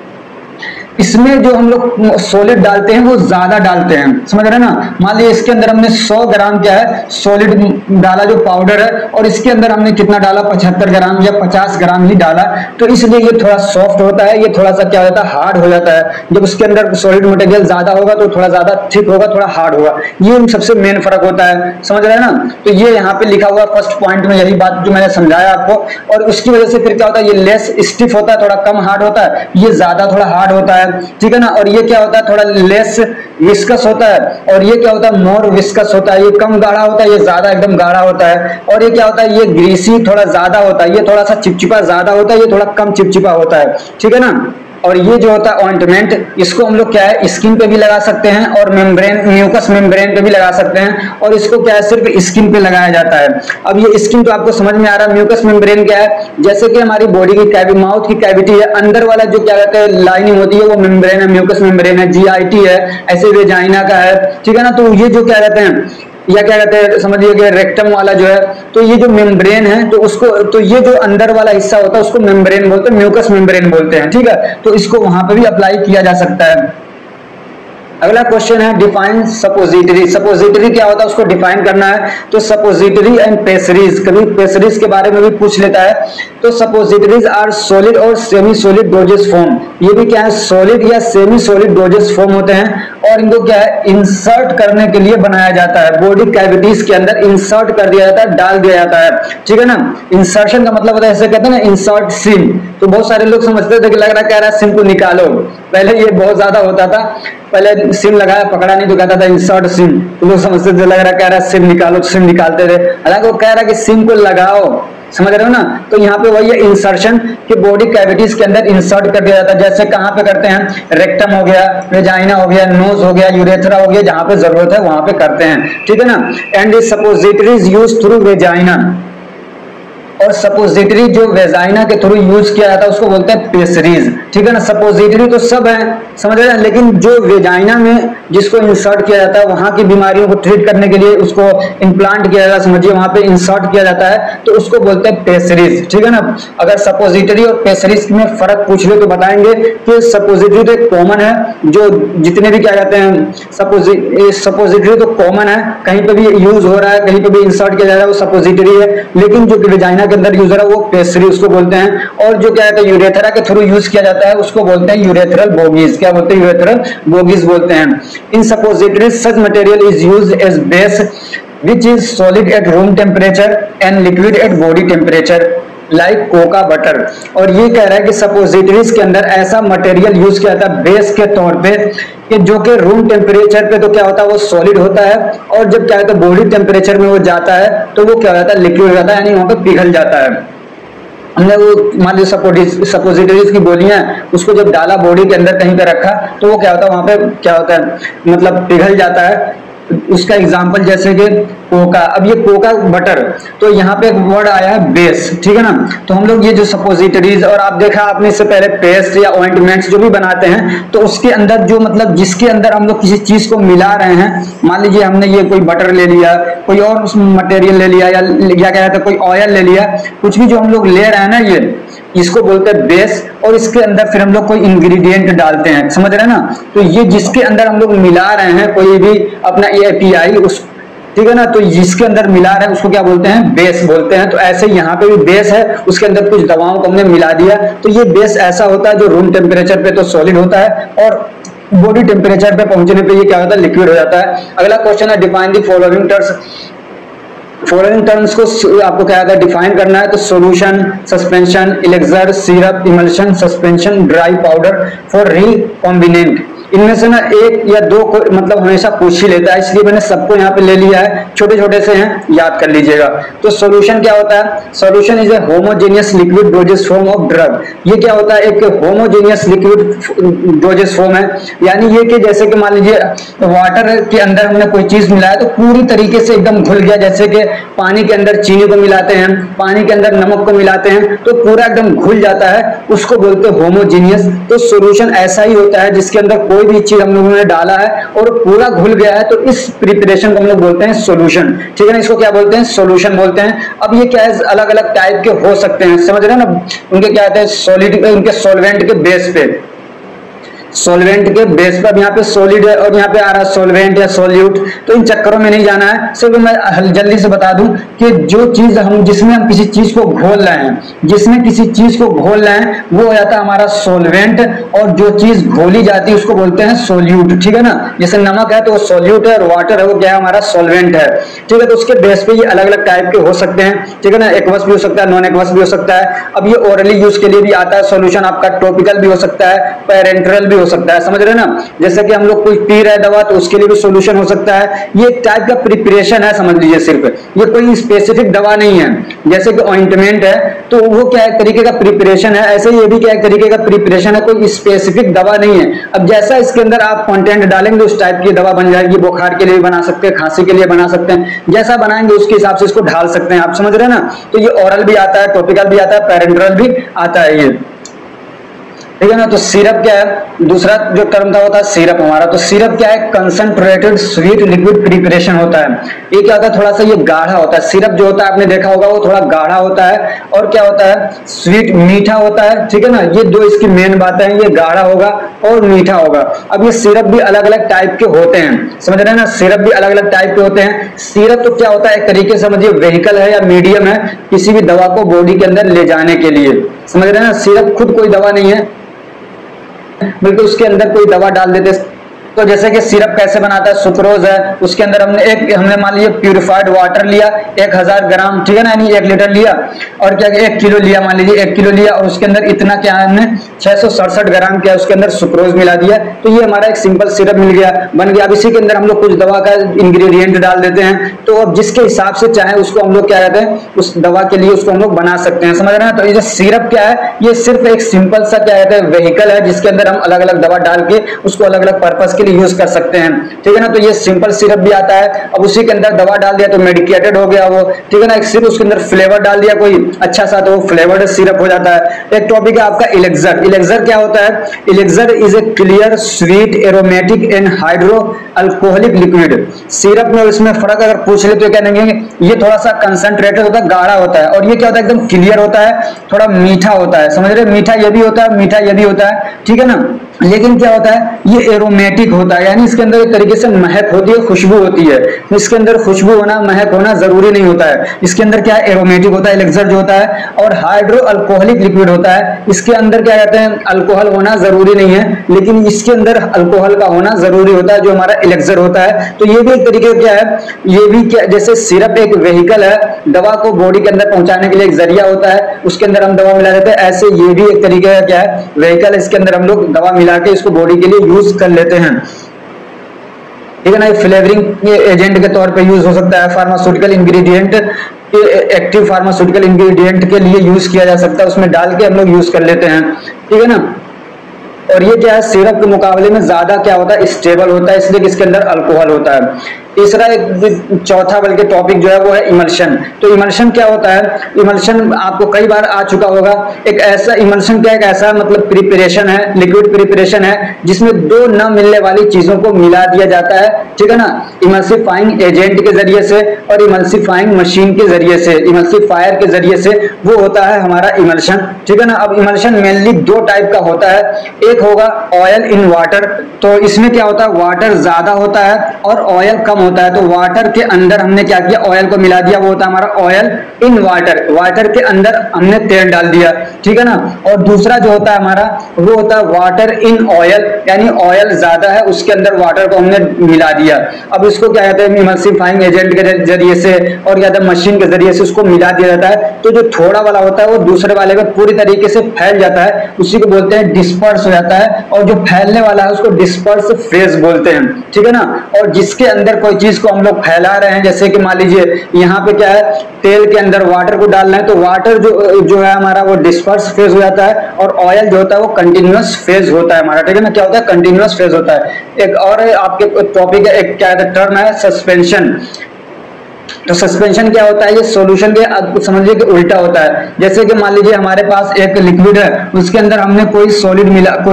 इसमें जो हम लोग सॉलिड डालते हैं वो ज्यादा डालते हैं, समझ रहे हैं ना। मान लीजिए इसके अंदर हमने 100 ग्राम क्या है, सॉलिड डाला जो पाउडर है, और इसके अंदर हमने कितना डाला, 75 ग्राम या 50 ग्राम ही डाला। तो इसलिए ये थोड़ा सॉफ्ट होता है, ये थोड़ा सा क्या होता है, हार्ड हो जाता है। जब उसके अंदर सॉलिड मटेरियल ज्यादा होगा तो थोड़ा ज्यादा थिक होगा, थोड़ा हार्ड होगा। ये सबसे मेन फर्क होता है, समझ रहे हैं ना। तो ये यहाँ पे लिखा हुआ फर्स्ट पॉइंट में यही बात जो मैंने समझाया आपको। और उसकी वजह से फिर क्या होता है, ये लेस स्टिफ होता है, थोड़ा कम हार्ड होता है, ये ज्यादा थोड़ा हार्ड होता है, ठीक है ना। और ये क्या होता है, थोड़ा लेस विस्कस होता है, और ये क्या होता है, मोर विस्कस होता है। ये कम गाढ़ा होता है, ये ज्यादा एकदम गाढ़ा होता है। और ये क्या होता है, ये ग्रीसी थोड़ा ज्यादा होता है, ये थोड़ा सा चिपचिपा ज्यादा होता है, ये थोड़ा कम चिपचिपा होता है, ठीक है ना। और ये जो होता है ऑइंटमेंट, इसको हम लोग क्या है स्किन पे भी लगा सकते हैं और मेम्ब्रेन, म्यूकस मेम्ब्रेन पे भी लगा सकते हैं, और इसको क्या है सिर्फ स्किन पे लगाया जाता है। अब ये स्किन तो आपको समझ में आ रहा है। म्यूकस मेम्ब्रेन क्या है, जैसे कि हमारी बॉडी की माउथ की कैविटी है, अंदर वाला जो क्या कहते हैं लाइनिंग होती है वो मेम्ब्रेन है, म्यूकस मेम्ब्रेन है, GIT है, ऐसे वेजाइना का है, ठीक है ना। तो ये जो क्या कहते हैं या क्या कहते हैं समझिए कि रेक्टम वाला जो है, तो ये जो मेम्ब्रेन है तो उसको, तो ये जो अंदर वाला हिस्सा होता है उसको मेम्ब्रेन बोलते हैं, म्यूकस मेम्ब्रेन बोलते हैं, ठीक है। तो इसको वहां पे भी अप्लाई किया जा सकता है। अगला क्वेश्चन है डिफाइन सपोजिटरी। सपोजिटरी क्या होता है उसको डिफाइन करना है। तो सपोजिटरी एंड पेसरीज, कभी पेसरीज के बारे में भी पूछ लेता है। तो सपोजिटरीज आर सॉलिड और सेमी सॉलिड डोजेस फॉर्म। ये भी क्या है सॉलिड या सेमी सॉलिड डोजेस फॉर्म होते हैं, और इनको क्या है इंसर्ट करने के लिए बनाया जाता है। बॉडी कैविटीज के अंदर इंसर्ट कर दिया जाता है, डाल दिया जाता है, ठीक है ना। इंसर्शन का मतलब होता है, ऐसे कहते हैं ना इंसर्ट सिम। तो बहुत सारे लोग समझते थे कि लग रहा कह रहा है सिम को निकालो, पहले ये बहुत ज्यादा होता था, पहले सिम लगाया पकड़ा नहीं तो कहता था इंसर्ट सिम, तो लोग समझते थे लग रहा कह रहा है सिम निकालो, सिम निकालते थे। हालांकि वो कह रहा है कि सिम को लगाओ, समझ रहे हो ना। तो यहाँ पे वही है इंसर्शन कि बॉडी कैविटीज के अंदर इंसर्ट कर दिया जाता है। जैसे कहाँ पे करते हैं, रेक्टम हो गया, वेजाइना हो गया, नोज हो गया, यूरेथ्रा हो गया, जहां पे जरूरत है वहां पे करते हैं, ठीक है ना। And suppositories use through vagina, और सपोजिटरी जो वेजाइना के थ्रू यूज किया जाता है उसको बोलते हैं पेसरीज, ठीक है ना। सपोजिटरी तो सब है, समझ रहे हैं, लेकिन जो वेजाइना में जिसको इंसर्ट किया जाता है वहां की बीमारियों को ट्रीट करने के लिए उसको इम्प्लांट किया जाता है, समझिए वहां पे इंसर्ट किया जाता है, तो उसको बोलते हैं पेसरीज, ठीक है ना। अगर सपोजिटरी और पेसरीज में फर्क पूछ ले तो बताएंगे कि सपोजिटरी तो कॉमन है, जो जितने भी क्या कहते हैं सपोजिटरी तो कॉमन है, कहीं पे भी यूज हो रहा है, कहीं पे भी इंसर्ट किया जा रहा है वो सपोजिटरी है, लेकिन जो वेजाइना के अंदर यूज हो रहा है वो पेसरी उसको बोलते हैं। और जो क्या कहते हैं यूरेथ्रा के थ्रू यूज किया जाता है उसको बोलते हैं यूरेथ्रल बोगीज। क्या बोलते हैं, यूरेथ्रल बोगीज बोलते हैं। In suppositories such material is used as base which is solid at room temperature and liquid at body temperature like cocoa butter. और ये कह रहा है कि सपोजिटरीज के अंदर ऐसा मटेरियल यूज किया जाता है बेस के तौर पे कि जो कि रूम टेम्परेचर पे तो क्या होता है वो सॉलिड होता है, और जब क्या होता है बॉडी टेम्परेचर में वो जाता है तो वो क्या हो जाता है लिक्विड हो जाता है, यानी वहां पे पिघल जाता है। हमने वो मान लीजिए सपोजिटरीज की गोलियां उसको जब डाला बॉडी के अंदर कहीं पे रखा तो वो क्या होता है वहां पे क्या होता है मतलब पिघल जाता है। उसका एग्जांपल जैसे कि कोका, अब ये कोका बटर, तो यहाँ पे वर्ड आया है बेस, ठीक है ना। तो हम लोग ये जो सपोजिटरीज, और आप देखा आपने इससे पहले पेस्ट या ऑइंटमेंट्स जो भी बनाते हैं तो उसके अंदर जो मतलब जिसके अंदर हम लोग किसी चीज को मिला रहे हैं, मान लीजिए हमने ये कोई बटर ले लिया, कोई और मटेरियल ले लिया, या क्या कहते हैं कोई ऑयल ले लिया, कुछ भी जो हम लोग ले रहे हैं ना ये इसको बोलते हैं बेस, और इसके अंदर फिर हम लोग कोई इंग्रेडिएंट डालते हैं, समझ रहे हैं ना। तो ये जिसके अंदर हम लोग मिला रहे हैं कोई भी अपना API उस, ठीक है ना, तो जिसके अंदर मिला रहे हैं उसको क्या बोलते हैं बेस बोलते हैं। तो ऐसे यहाँ पे भी बेस है, उसके अंदर कुछ दवाओं को हमने मिला दिया, तो ये बेस ऐसा होता है जो रूम टेम्परेचर पे तो सॉलिड होता है और बॉडी टेम्परेचर पे पहुंचने पे ये क्या होता है लिक्विड हो जाता है। अगला क्वेश्चन है define the following terms. Following terms को आपको क्या है डिफाइन करना है। तो solution, suspension, elixir, syrup, emulsion, suspension, dry powder for recombinant. इनमें से ना एक या दो को मतलब हमेशा पूछ ही लेता है, इसलिए मैंने सबको यहाँ पे ले लिया है, छोटे छोटे से हैं, याद कर लीजिएगा। तो सॉल्यूशन क्या होता है, solution is a homogeneous liquid dosage form of drug. ये क्या होता है, एक होमोजेनियस लिक्विड डोजेस फॉर्म है, यानी ये कि जैसे कि मान लीजिए वाटर के अंदर हमने कोई चीज मिलाया तो पूरी तरीके से एकदम घुल गया, जैसे कि पानी के अंदर चीनी को मिलाते हैं, पानी के अंदर नमक को मिलाते हैं तो पूरा एकदम घुल जाता है, उसको बोलते हैं होमोजेनियस। तो सॉल्यूशन ऐसा ही होता है जिसके अंदर कोई भी चीज हम लोगों ने डाला है और पूरा घुल गया है, तो इस प्रिपरेशन को हम लोग बोलते हैं सॉल्यूशन, ठीक है ना। इसको क्या बोलते हैं, सॉल्यूशन बोलते हैं। अब ये क्या है अलग अलग टाइप के हो सकते हैं, समझ रहे हैं ना, उनके क्या कहते हैं सॉलिड, उनके सॉल्वेंट के बेस पे, सॉल्वेंट के बेस पर यहाँ पे सॉलिड है और यहाँ पे आ रहा है सॉल्वेंट या सॉल्यूट, तो इन चक्करों में नहीं जाना है। सिर्फ मैं जल्दी से बता दूं कि जो चीज हम जिसमें हम किसी चीज को घोल रहे हैं, जिसमें किसी चीज को घोल रहे हैं वो हो जाता है हमारा सॉल्वेंट, और जो चीज घोली जाती है उसको बोलते हैं सॉल्यूट, ठीक है ना। जैसे नमक है तो वो सॉल्यूट है और वाटर है वो क्या है हमारा सॉल्वेंट है, ठीक है। तो उसके बेस पे ये अलग अलग टाइप के हो सकते हैं, ठीक है ना। एक्वस भी हो सकता है, नॉन एक्वस भी हो सकता है। अब ये ओरली यूज के लिए भी आता है सॉल्यूशन, आपका टॉपिकल भी हो सकता है, पेरेंटरल भी हो सकता है, समझ रहे ना। जैसे कि हम लोग कोई पी रहे दवा तो उसके लिए भी सोल्यूशन हो सकता है। ये एक टाइप का प्रिपरेशन है, समझ लीजिए। सिर्फ ये कोई स्पेसिफिक दवा नहीं है। जैसे कि ऑइंटमेंट है तो वो क्या एक तरीके का प्रिपरेशन है, ऐसे ये भी क्या एक तरीके का प्रिपरेशन है, कोई स्पेसिफिक दवा नहीं है। अब जैसा इसके अंदर आप कंटेंट डालेंगे उस टाइप की दवा बन जाएगी। बुखार के लिए बना सकते हैं, खांसी के लिए बना सकते हैं, जैसा बनाएंगे उसके हिसाब से इसको ढाल सकते हैं, आप समझ रहे हैं ना। तो ये ओरल भी आता है, टॉपिकल भी आता है, पैरेंटरल भी आता है ये, ठीक है ना। तो सिरप क्या है, दूसरा जो टर्म था होता है सिरप हमारा। तो सिरप क्या है, कंसंट्रेटेड स्वीट लिक्विड प्रिपरेशन होता है। ये क्या होता है, थोड़ा सा ये गाढ़ा होता है। सिरप जो होता है आपने देखा होगा वो थोड़ा गाढ़ा होता है, और क्या होता है, स्वीट मीठा होता है, ठीक है ना। ये दो इसकी मेन बातें हैं, ये गाढ़ा होगा और मीठा होगा। अब ये सिरप भी अलग अलग टाइप के होते हैं, समझ रहे हैं ना। सिरप भी अलग अलग टाइप के होते हैं। सिरप तो क्या होता है, एक तरीके से समझिए व्हीकल है या मीडियम है किसी भी दवा को बॉडी के अंदर ले जाने के लिए, समझ रहे हैं ना। सिरप खुद कोई दवा नहीं है, बल्कि उसके अंदर कोई दवा डाल देते। तो जैसे कि सिरप कैसे बनाता है, सुक्रोज है, उसके अंदर हमने मान लीजिए प्यूरिफाइड वाटर लिया 1000 ग्राम, ठीक है ना, यानी 1 लीटर लिया, और क्या 1 किलो लिया, मान लीजिए 1 किलो लिया, और उसके अंदर इतना क्या है, हमने 667 ग्राम क्या उसके अंदर सुक्रोज मिला दिया। तो ये हमारा एक सिंपल सिरप मिल गया, बन गया। अब इसी के अंदर हम लोग कुछ दवा का इंग्रेडिएंट डाल देते हैं, तो अब जिसके हिसाब से चाहे उसको हम लोग क्या कहते हैं, उस दवा के लिए उसको हम लोग बना सकते हैं, समझ रहे हैं। तो ये जो सिरप क्या है, ये सिर्फ एक सिंपल सा क्या कहते हैं व्हीकल है, जिसके अंदर हम अलग अलग दवा डाल के उसको अलग अलग पर्पज के लिए यूज कर सकते हैं, ठीक है ना। तो ये सिंपल सिरप भी आता है। अब उसी के अंदर दवा डाल दिया तो मेडिकेटेड हो गया वो, ठीक है ना। एक सिर्फ उसके अंदर फ्लेवर डाल दिया कोई अच्छा सा, तो वो फ्लेवर्ड सिरप हो जाता है। एक टॉपिक है आपका इलेक्सर। इलेक्सर क्या होता है, elixir is a clear sweet aromatic and hydro alcoholic liquid. Syrup में इसमें फर्क अगर पूछ ले तो क्या कहेंगे, ये थोड़ा सा कंसंट्रेटेड होता है, गाढ़ा होता है, और ये क्या होता है, एकदम क्लियर होता है, थोड़ा मीठा होता है, समझ रहे। मीठा ये भी होता है, मीठा ये भी होता है, ठीक है ना। लेकिन क्या होता है, ये एरोमेटिक होता है, यानी इसके अंदर एक तरीके से महक होती है, खुशबू होती है। इसके अंदर खुशबू होना, महक होना जरूरी नहीं होता है। इसके अंदर क्या है, एरोमेटिक होता है इलेक्सर जो होता है, और हाइड्रो अल्कोहलिक लिक्विड होता है। इसके अंदर क्या कहते हैं, अल्कोहल होना जरूरी नहीं है, लेकिन इसके अंदर अल्कोहल का होना जरूरी होता है, जो हमारा इलेक्सर होता है। तो ये भी एक तरीके क्या है, ये भी क्या, जैसे सिरप एक व्हीकल है, दवा को बॉडी के अंदर पहुंचाने के लिए एक जरिया होता है, उसके अंदर हम दवा मिला देते हैं, ऐसे ये भी एक तरीके का क्या है, व्हीकल। इसके अंदर हम लोग दवा मिला के इसको बॉडी के लिए यूज कर लेते हैं, ठीक है ना। फ्लेवरिंग एजेंट के तौर पे यूज हो सकता है, pharmaceutical ingredient, active pharmaceutical ingredient के लिए यूज किया जा सकता है, उसमें डाल के हम लोग यूज कर लेते हैं, ठीक है ना। और ये क्या है, सिरप के मुकाबले में ज्यादा क्या होता है, स्टेबल होता है, इसलिए इसके अंदर अल्कोहल होता है। तीसरा एक चौथा बल्कि टॉपिक जो है वो है इमल्शन। तो इमल्शन क्या होता है, इमल्शन आपको कई बार आ चुका होगा। एक ऐसा इमल्शन क्या, एक ऐसा मतलब प्रिपरेशन है, लिक्विड प्रिपरेशन है, जिसमें दो न मिलने वाली चीजों को मिला दिया जाता है, ठीक है ना, इमल्सिफाइंग एजेंट के जरिए से और इमल्सिफाइंग मशीन के जरिए से, इमल्सिफायर के जरिए से, वो होता है हमारा इमल्शन, ठीक है ना। अब इमल्शन मेनली दो टाइप का होता है, एक होगा ऑयल इन वाटर। तो इसमें क्या होता है, वाटर ज्यादा होता है और ऑयल कम होता है। तो वाटर के अंदर हमने क्या किया, ऑयल को मिला दिया, वो होता है हमारा ऑयल इन वाटर। वाटर के अंदर हमने तेल डाल दिया, ठीक है ना। और दूसरा जो होता है हमारा, वो होता है वाटर इन ऑयल, यानी ऑयल ज्यादा है, उसके अंदर वाटर को हमने मिला दिया। अब इसको क्या कहते हैं, इमल्सिफाइंग एजेंट के जरिए से और या मशीन के जरिए से उसको मिला दिया जाता है। तो जो थोड़ा वाला होता है वो दूसरे वाले में पूरी तरीके से फैल जाता है, उसी को बोलते हैं डिस्पर्स हो जाता है। और जो फैलने वाला है उसको डिस्पर्स फेज बोलते हैं, ठीक है ना। और जिसके अंदर कोई चीज को हम लोग फैला रहे हैं, जैसे कि मान लीजिए यहाँ पे क्या है, तेल के अंदर वाटर को डाल रहे हैं, तो वाटर जो है हमारा वो डिस्पर्स फेज हो जाता है, और ऑयल जो होता है वो कंटिन्यूअस फेज होता है हमारा, ठीक है ना। क्या होता है, कंटिन्यूअस फेज होता है। एक और आपके टॉपिक है, एक क्या टर्म है, सस्पेंशन। तो सस्पेंशन क्या होता है, ये सॉल्यूशन के समझिए कि उल्टा होता है। जैसे कि मान लीजिए हमारे पास एक लिक्विड है, उसके अंदर हमने कोई सॉलिड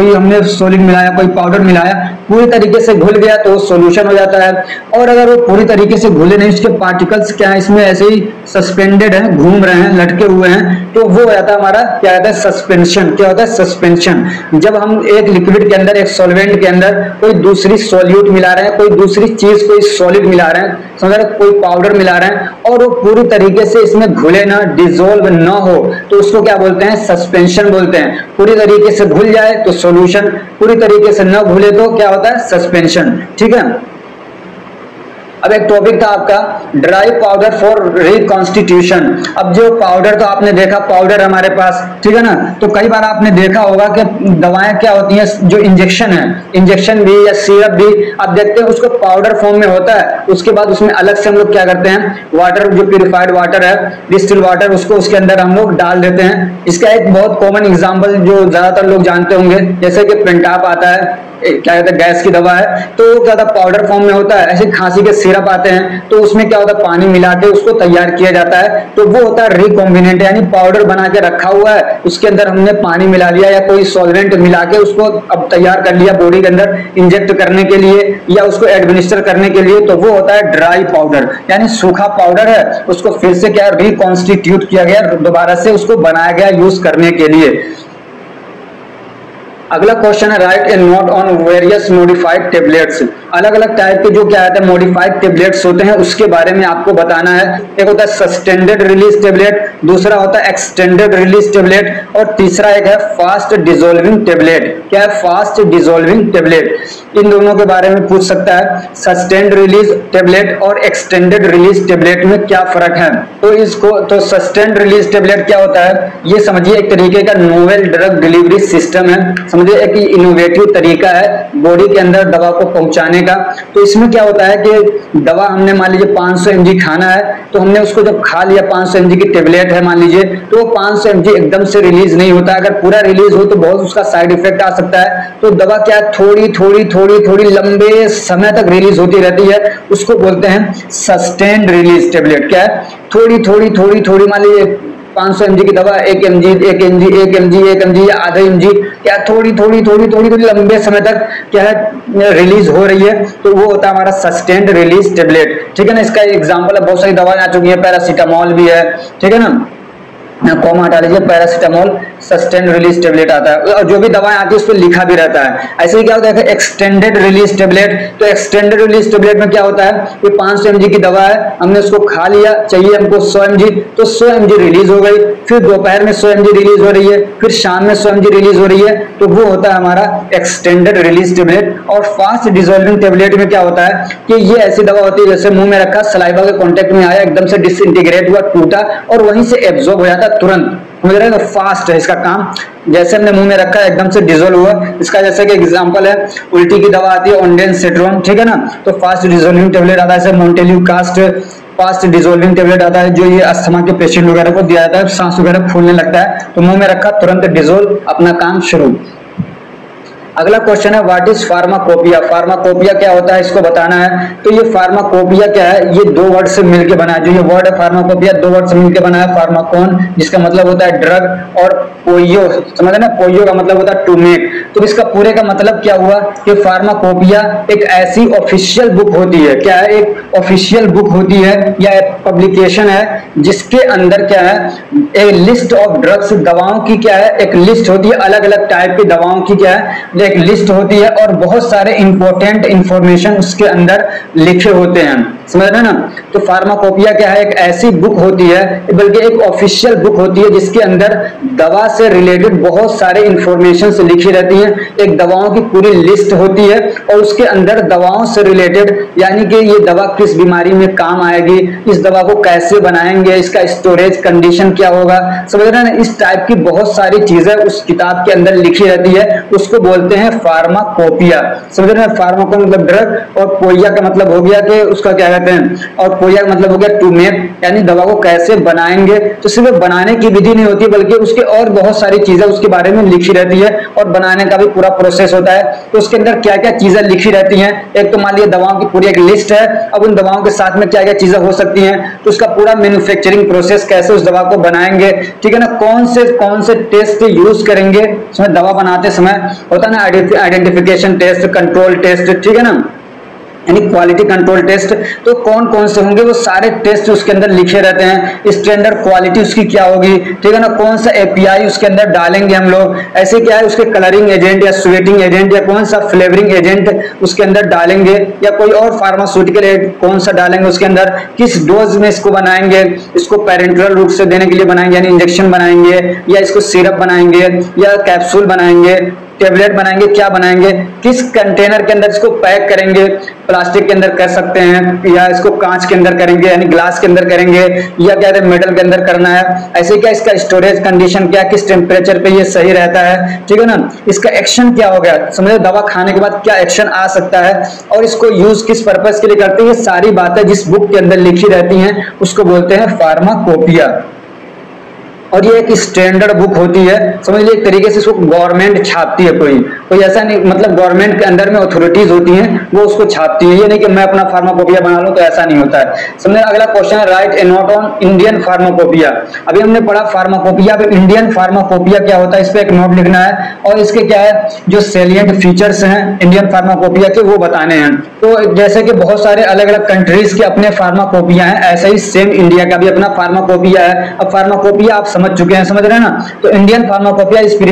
मिलाया, कोई पाउडर मिलाया, पूरी तरीके से घुल गया तो सॉल्यूशन हो जाता है। और अगर वो पूरी तरीके से घुले नहीं, उसके पार्टिकल्स क्या है इसमें ऐसे ही सस्पेंडेड है, घूम रहे हैं, लटके हुए हैं, तो वो हो जाता है हमारा क्या कहता है, सस्पेंशन। क्या होता है, सस्पेंशन। जब हम एक लिक्विड के अंदर, एक सॉल्वेंट के अंदर कोई दूसरी सॉल्यूट मिला रहे हैं, कोई दूसरी चीज, कोई सॉलिड मिला रहे हैं, समझ रहे, कोई पाउडर मिला रहे हैं, और वो पूरी तरीके से इसमें घुले ना, डिसॉल्व ना हो, तो उसको क्या बोलते हैं, सस्पेंशन बोलते हैं। पूरी तरीके से घुल जाए तो सॉल्यूशन, पूरी तरीके से न घुले तो क्या होता है, सस्पेंशन, ठीक है। अब एक टॉपिक था आपका ड्राई पाउडर फॉर रिकॉन्स्टिट्यूशन। अब जो पाउडर तो आपने देखा पाउडर हमारे पास, ठीक है ना, तो कई बार आपने देखा होगा कि दवाएं क्या होती हैं, जो इंजेक्शन है, इंजेक्शन भी या सिरप भी आप देखते हैं उसको पाउडर फॉर्म में होता है, उसके बाद उसमें अलग से हम लोग क्या करते हैं, वाटर जो प्यूरिफाइड वाटर है, डिस्टिल वाटर, उसको उसके अंदर हम लोग डाल देते हैं। इसका एक बहुत कॉमन एग्जाम्पल जो ज्यादातर लोग जानते होंगे, जैसे कि पेंटाप आता है, क्या कहते हैं गैस की दवा है, तो वो क्या होता है पाउडर फॉर्म में होता है। ऐसे खांसी के सिरप आते हैं तो उसमें क्या होता है पानी मिला के उसको तैयार किया जाता है, तो वो होता है रिकॉम्बिनेंट, यानी पाउडर बना के रखा हुआ है, उसके अंदर हमने पानी मिला लिया या कोई सॉल्वेंट मिला के उसको अब तैयार कर लिया बॉडी के अंदर इंजेक्ट करने के लिए या उसको एडमिनिस्टर करने के लिए, तो वो होता है ड्राई पाउडर, यानी सूखा पाउडर है, उसको फिर से क्या रिकॉन्स्टिट्यूट किया गया, दोबारा से उसको बनाया गया यूज करने के लिए। अगला क्वेश्चन है write a note on various modified tablets. अलग अलग टाइप के जो क्या है मॉडिफाइड टेबलेट्स होते हैं उसके बारे में आपको बताना है। एक होता है सस्टेंडेड रिलीज टेबलेट, दूसरा होता है एक्सटेंडेड रिलीज टेबलेट और तीसरा एक है फास्ट डिसॉल्विंग टेबलेट। क्या है फास्ट डिसॉल्विंग टेबलेट, इन दोनों के बारे में पूछ सकता है। सस्टेंड रिलीज टेबलेट और एक्सटेंडेड रिलीज टेबलेट में क्या फर्क है, तो इसको तो सस्टेंड रिलीज टेबलेट क्या होता है, ये समझिए एक तरीके का नोवेल ड्रग डिलीवरी सिस्टम है, समझिए एक इनोवेटिव तरीका है बॉडी के अंदर दवा को पहुंचाने का। तो इसमें क्या होता है कि दवा हमने मान लीजिए 500 mg खाना है, तो हमने उसको जब खा लिया 500 mg की टेबलेट है मान लीजिए, तो 500 mg एकदम से रिलीज नहीं होता, अगर पूरा रिलीज हो तो बहुत उसका साइड इफेक्ट आ सकता है। तो दवा क्या है थोड़ी थोड़ी थोड़ी थोड़ी लंबे समय तक रिलीज होती रहती है, उसको बोलते हैं सस्टेन्ड रिलीज टेबलेट। क्या है थोड़ी थोड़ी थोड़ी थोड़ी, मान लीजिए 500 mg की दवा 1 mg या आधा mg, क्या थोड़ी थोड़ी थोड़ी थोड़ी थोड़ी लंबे समय तक क्या है रिलीज हो रही है, तो वो होता है हमारा सस्टेन्ड रिलीज टेबलेट। ठीक है ना, इसका एग्जांपल है बहुत सारी दवाएं आ चुकी है, पैरासीटामोल भी है, ठीक है ना, कॉमा हटा लीजिए, पैरासीटामोल सस्टेन्ड रिलीज टेबलेट आता है, और जो भी दवाएं आती है उस पर लिखा भी रहता है। ऐसे ही क्या होता है एक्सटेंडेड रिलीज टेबलेट, तो एक्सटेंडेड रिलीज टेबलेट में क्या होता है ये 500 mg की दवा है, हमने उसको खा लिया, चाहिए हमको 100 mg, तो 100 mg रिलीज हो गई, फिर दोपहर में 100 mg रिलीज हो रही है, फिर शाम में 100 mg रिलीज हो रही है, तो वो होता है हमारा एक्सटेंडेड रिलीज टेबलेट। और फास्ट डिसॉल्विंग टेबलेट में क्या होता है कि ये ऐसी दवा होती है जैसे मुंह में रखा, सलाइवा के कांटेक्ट में आया, एकदम से डिसइंटीग्रेट हुआ, टूटा और वहीं से एब्जॉर्ब हो जाता तुरंत, समझ रहे हैं, तो फास्ट है इसका काम, जैसे हमने मुंह में रखा एकदम से डिसॉल्व हुआ। इसका जैसे कि एग्जांपल है उल्टी की दवा आती है ऑन्डेंसेट्रोन, ठीक है ना, तो फास्ट डिसॉल्विंग टेबलेट आता है, montelukast fast dissolving tablet आता है, जो ये अस्थमा के पेशेंट वगैरह को दिया जाता है, सांस वगैरह फूलने लगता है तो मुंह में रखा तुरंत डिसॉल्व, अपना काम शुरू। अगला क्वेश्चन है व्हाट इज फार्माकोपिया। फार्माकोपिया क्या होता है इसको बताना है। तो ये फार्माकोपिया क्या है, ये दो वर्ड से मिलकर बना है, जो ये वर्ड है फार्माकोपिया दो वर्ड से मिलकर बना है, फार्माकोन जिसका मतलब होता है ड्रग और पोइयो, समझ ना, पोइयो का मतलब होता है टू मेक। तो इसका पूरे का मतलब क्या हुआ कि फार्माकोपिया एक ऐसी ऑफिशियल बुक होती है, क्या है एक ऑफिशियल बुक होती है या एक पब्लिकेशन है जिसके अंदर क्या है एक लिस्ट ऑफ ड्रग्स, दवाओं की क्या है एक लिस्ट होती है, अलग अलग टाइप की दवाओं की क्या है एक लिस्ट होती है और बहुत सारे इंपॉर्टेंट इंफॉर्मेशन उसके अंदर लिखे होते हैं, समझ रहे हैं ना। तो फार्माकोपिया क्या है एक ऐसी बुक होती है, बल्कि एक ऑफिशियल बुक होती है जिसके अंदर दवा से रिलेटेड बहुत सारे इंफॉर्मेशन लिखी रहती है, एक दवाओं की पूरी लिस्ट होती है और उसके अंदर दवाओं से रिलेटेड, यानी कि ये दवा किस बीमारी में काम आएगी, इस दवा को कैसे बनाएंगे, इसका स्टोरेज कंडीशन क्या होगा, समझ रहे हैं ना, इस टाइप की बहुत सारी चीजें उस किताब के अंदर लिखी रहती है, उसको बोलते हैं फार्माकोपिया, समझ रहे हैं। फार्माको मतलब ड्रग और पोइया का मतलब हो गया कि उसका क्या कहते हैं, और पोइया का मतलब हो गया टू मेक, यानी दवा को कैसे बनाएंगे। तो सिर्फ बनाने की विधि नहीं होती बल्कि उसके और बहुत सारी चीजें उसके बारे में लिखी रहती है और बनाने का भी पूरा प्रोसेस होता है। तो उसके अंदर क्या क्या चीजें लिखी रहती हैं, एक तो मान लीजिए दवाओं की पूरी एक लिस्ट है, अब उन दवाओं के साथ में क्या क्या चीजें हो सकती हैं, तो उसका पूरा मैन्युफैक्चरिंग प्रोसेस, कैसे उस दवा को बनाएंगे, ठीक है ना, कौन से टेस्ट यूज करेंगे उसमें दवा बनाते समय, होता है ना आइडेंटिफिकेशन टेस्ट, कंट्रोल टेस्ट, ठीक है ना, यानी क्वालिटी कंट्रोल टेस्ट, तो कौन कौन से होंगे वो सारे टेस्ट उसके अंदर लिखे रहते हैं। स्टैंडर्ड क्वालिटी उसकी क्या होगी, ठीक है ना, कौन सा एपीआई उसके अंदर डालेंगे हम लोग, ऐसे क्या है उसके कलरिंग एजेंट या स्वीटिंग एजेंट या कौन सा फ्लेवरिंग एजेंट उसके अंदर डालेंगे, या कोई और फार्मास्यूटिकल कौन सा डालेंगे उसके अंदर, किस डोज में इसको बनाएंगे, इसको पेरेंटरल रूट से देने के लिए बनाएंगे यानी इंजेक्शन बनाएंगे, या इसको सिरप बनाएंगे या कैप्सूल बनाएंगे, टेबलेट बनाएंगे, क्या बनाएंगे, किस कंटेनर के अंदर इसको पैक करेंगे, प्लास्टिक के अंदर कर सकते हैं या इसको कांच के अंदर करेंगे यानी ग्लास के अंदर करेंगे या क्या है मेटल के अंदर करना है, ऐसे क्या इसका स्टोरेज कंडीशन क्या, किस टेम्परेचर पे ये सही रहता है, ठीक है ना, इसका एक्शन क्या हो गया, समझे, दवा खाने के बाद क्या एक्शन आ सकता है और इसको यूज किस पर्पस के लिए करते हैं, ये सारी बातें जिस बुक के अंदर लिखी रहती हैं उसको बोलते हैं फार्माकोपिया। और ये एक स्टैंडर्ड बुक होती है, समझ लीजिए एक तरीके से इसको गवर्नमेंट छापती है, कोई ऐसा नहीं, मतलब गवर्नमेंट के अंदर में अथॉरिटीज होती हैं वो उसको छापती है, ये नहीं कि मैं अपना फार्माकोपिया बना लूं, तो ऐसा नहीं होता है। समझे, अगला क्वेश्चन है write a note on Indian pharmacopoeia. अभी हमने पढ़ा फार्माकोपिया, अब इंडियन फार्माकोपिया क्या होता है इस पे एक नोट लिखना है और इसके क्या है जो सेलिएंट फीचर्स हैं इंडियन फार्माकोपिया के वो बताने हैं। तो जैसे कि बहुत सारे अलग अलग कंट्रीज के अपने फार्माकोपिया हैं, ऐसा ही सेम इंडिया का भी अपना फार्माकोपिया है। अब फार्माकोपिया आप समझ चुके हैं, समझ रहे हैं ना, तो Indian pharmacopoeia is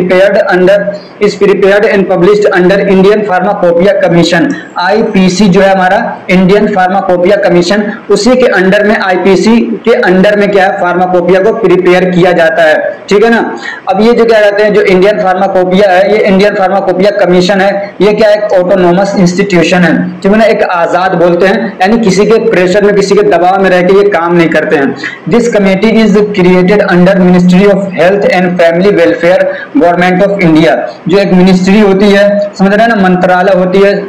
prepared and published under Indian pharmacopoeia commission, IPC जो है हमारा इंडियन फार्माकोपिया कमीशन, उसी के अंडर में आईपीसी के अंडर में क्या है फार्माकोपिया को प्रिपेयर किया जाता है, ठीक है ना। अब ये जो क्या कहते हैं जो इंडियन फार्माकोपिया है, ये इंडियन फार्माकोपिया कमीशन है, ये क्या है ऑटोनोमस इंस्टीट्यूशन है, ठीक है ना, एक आजाद बोलते हैं, यानी किसी के प्रेशर में किसी के दबाव में रह के ये काम नहीं करते हैं। This committee is created under ministry of health and family welfare government of India, जो एक मिनिस्ट्री होती है, समझ रहे हैं ना, मंत्रालय होती है,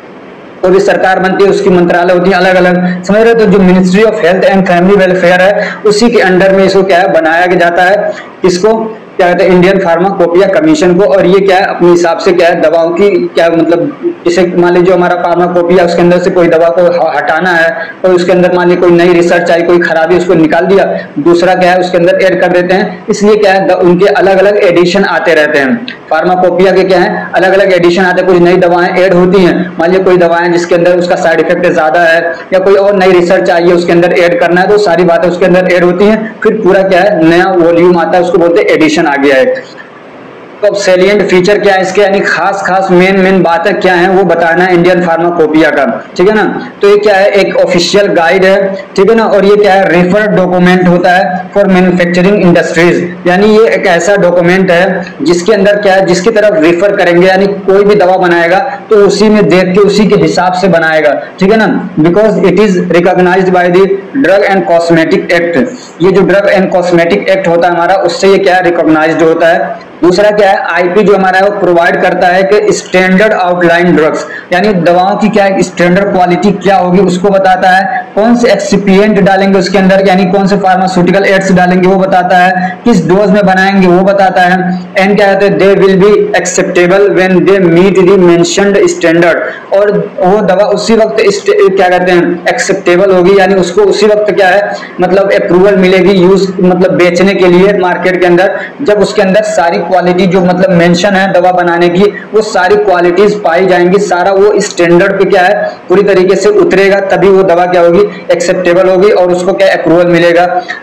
कोई भी सरकार बनती है उसकी मंत्रालय होती है अलग अलग, समझ रहे हो, तो जो ministry of health and family welfare है उसी के अंडर में इसको क्या है बनाया जाता है, इसको क्या कहते हैं इंडियन फार्माकोपिया कमीशन को। और ये क्या है अपने हिसाब से क्या है दवाओं की क्या मतलब जैसे मान लीजिए हमारा फार्माकोपिया उसके अंदर से कोई दवा को हटाना है और उसके अंदर मान लीजिए कोई नई रिसर्च आई, कोई खराबी उसको निकाल दिया, दूसरा क्या है उसके अंदर ऐड कर देते हैं, इसलिए क्या है उनके अलग अलग एडिशन आते रहते हैं। फार्माकोपिया के क्या है अलग अलग एडिशन आते हैं, कुछ नई दवाएं ऐड होती हैं, मान लीजिए कोई दवाएं जिसके अंदर उसका साइड इफेक्ट ज्यादा है या कोई और नई रिसर्च आई है उसके अंदर ऐड करना है, तो सारी बातें उसके अंदर ऐड होती हैं, फिर पूरा क्या है नया वॉल्यूम आता है, उसको बोलते हैं एडिशन आ गया है। तो अब सेलिएंट फीचर क्या है इसके, यानी खास मेन बातें क्या हैं वो बताना है इंडियन फार्माकोपिया का, ठीक है ना। तो ये क्या है एक ऑफिशियल गाइड है, ठीक है ना, और ये क्या है रेफर डॉक्यूमेंट होता है फॉर मैन्युफैक्चरिंग इंडस्ट्रीज, यानी ये एक ऐसा डॉक्यूमेंट है जिसके अंदर क्या है जिसकी तरफ रेफर करेंगे, यानी कोई भी दवा बनाएगा तो उसी में देख के उसी के हिसाब से बनाएगा, ठीक है ना, because it is recognised by the drug and cosmetic act, ये जो ड्रग एंड कॉस्मेटिक एक्ट होता है हमारा उससे ये क्या है रिकॉग्नाइज्ड होता है। दूसरा क्या है आईपी जो हमारा है वो प्रोवाइड करता है कि स्टैंडर्ड आउटलाइन ड्रग्स, यानी दवाओं की क्या स्टैंडर्ड क्वालिटी क्या होगी उसको बताता है, कौन से एक्सिपिएंट डालेंगे उसके अंदर यानी कौन से फार्मास्यूटिकल एड्स डालेंगे वो बताता है, किस डोज में बनाएंगे वो बताता है, एंड क्या कहते हैं they will be acceptable when they meet the mentioned standard, और वो दवा उसी वक्त क्या कहते हैं एक्सेप्टेबल होगी, यानी उसको उसी वक्त क्या है मतलब अप्रूवल मिलेगी यूज मतलब बेचने के लिए मार्केट के अंदर, जब उसके अंदर सारी क्वालिटी जो मतलब मेंशन है दवा बनाने की वो सारी क्वालिटीज पाई जाएंगी, सारा वो स्टैंडर्ड पे क्या है पूरी तरीके से उतरेगा, तभी वो दवा क्या होगी एक्सेप्टेबल होगी और उसको क्या अप्रूवल मिलेगा।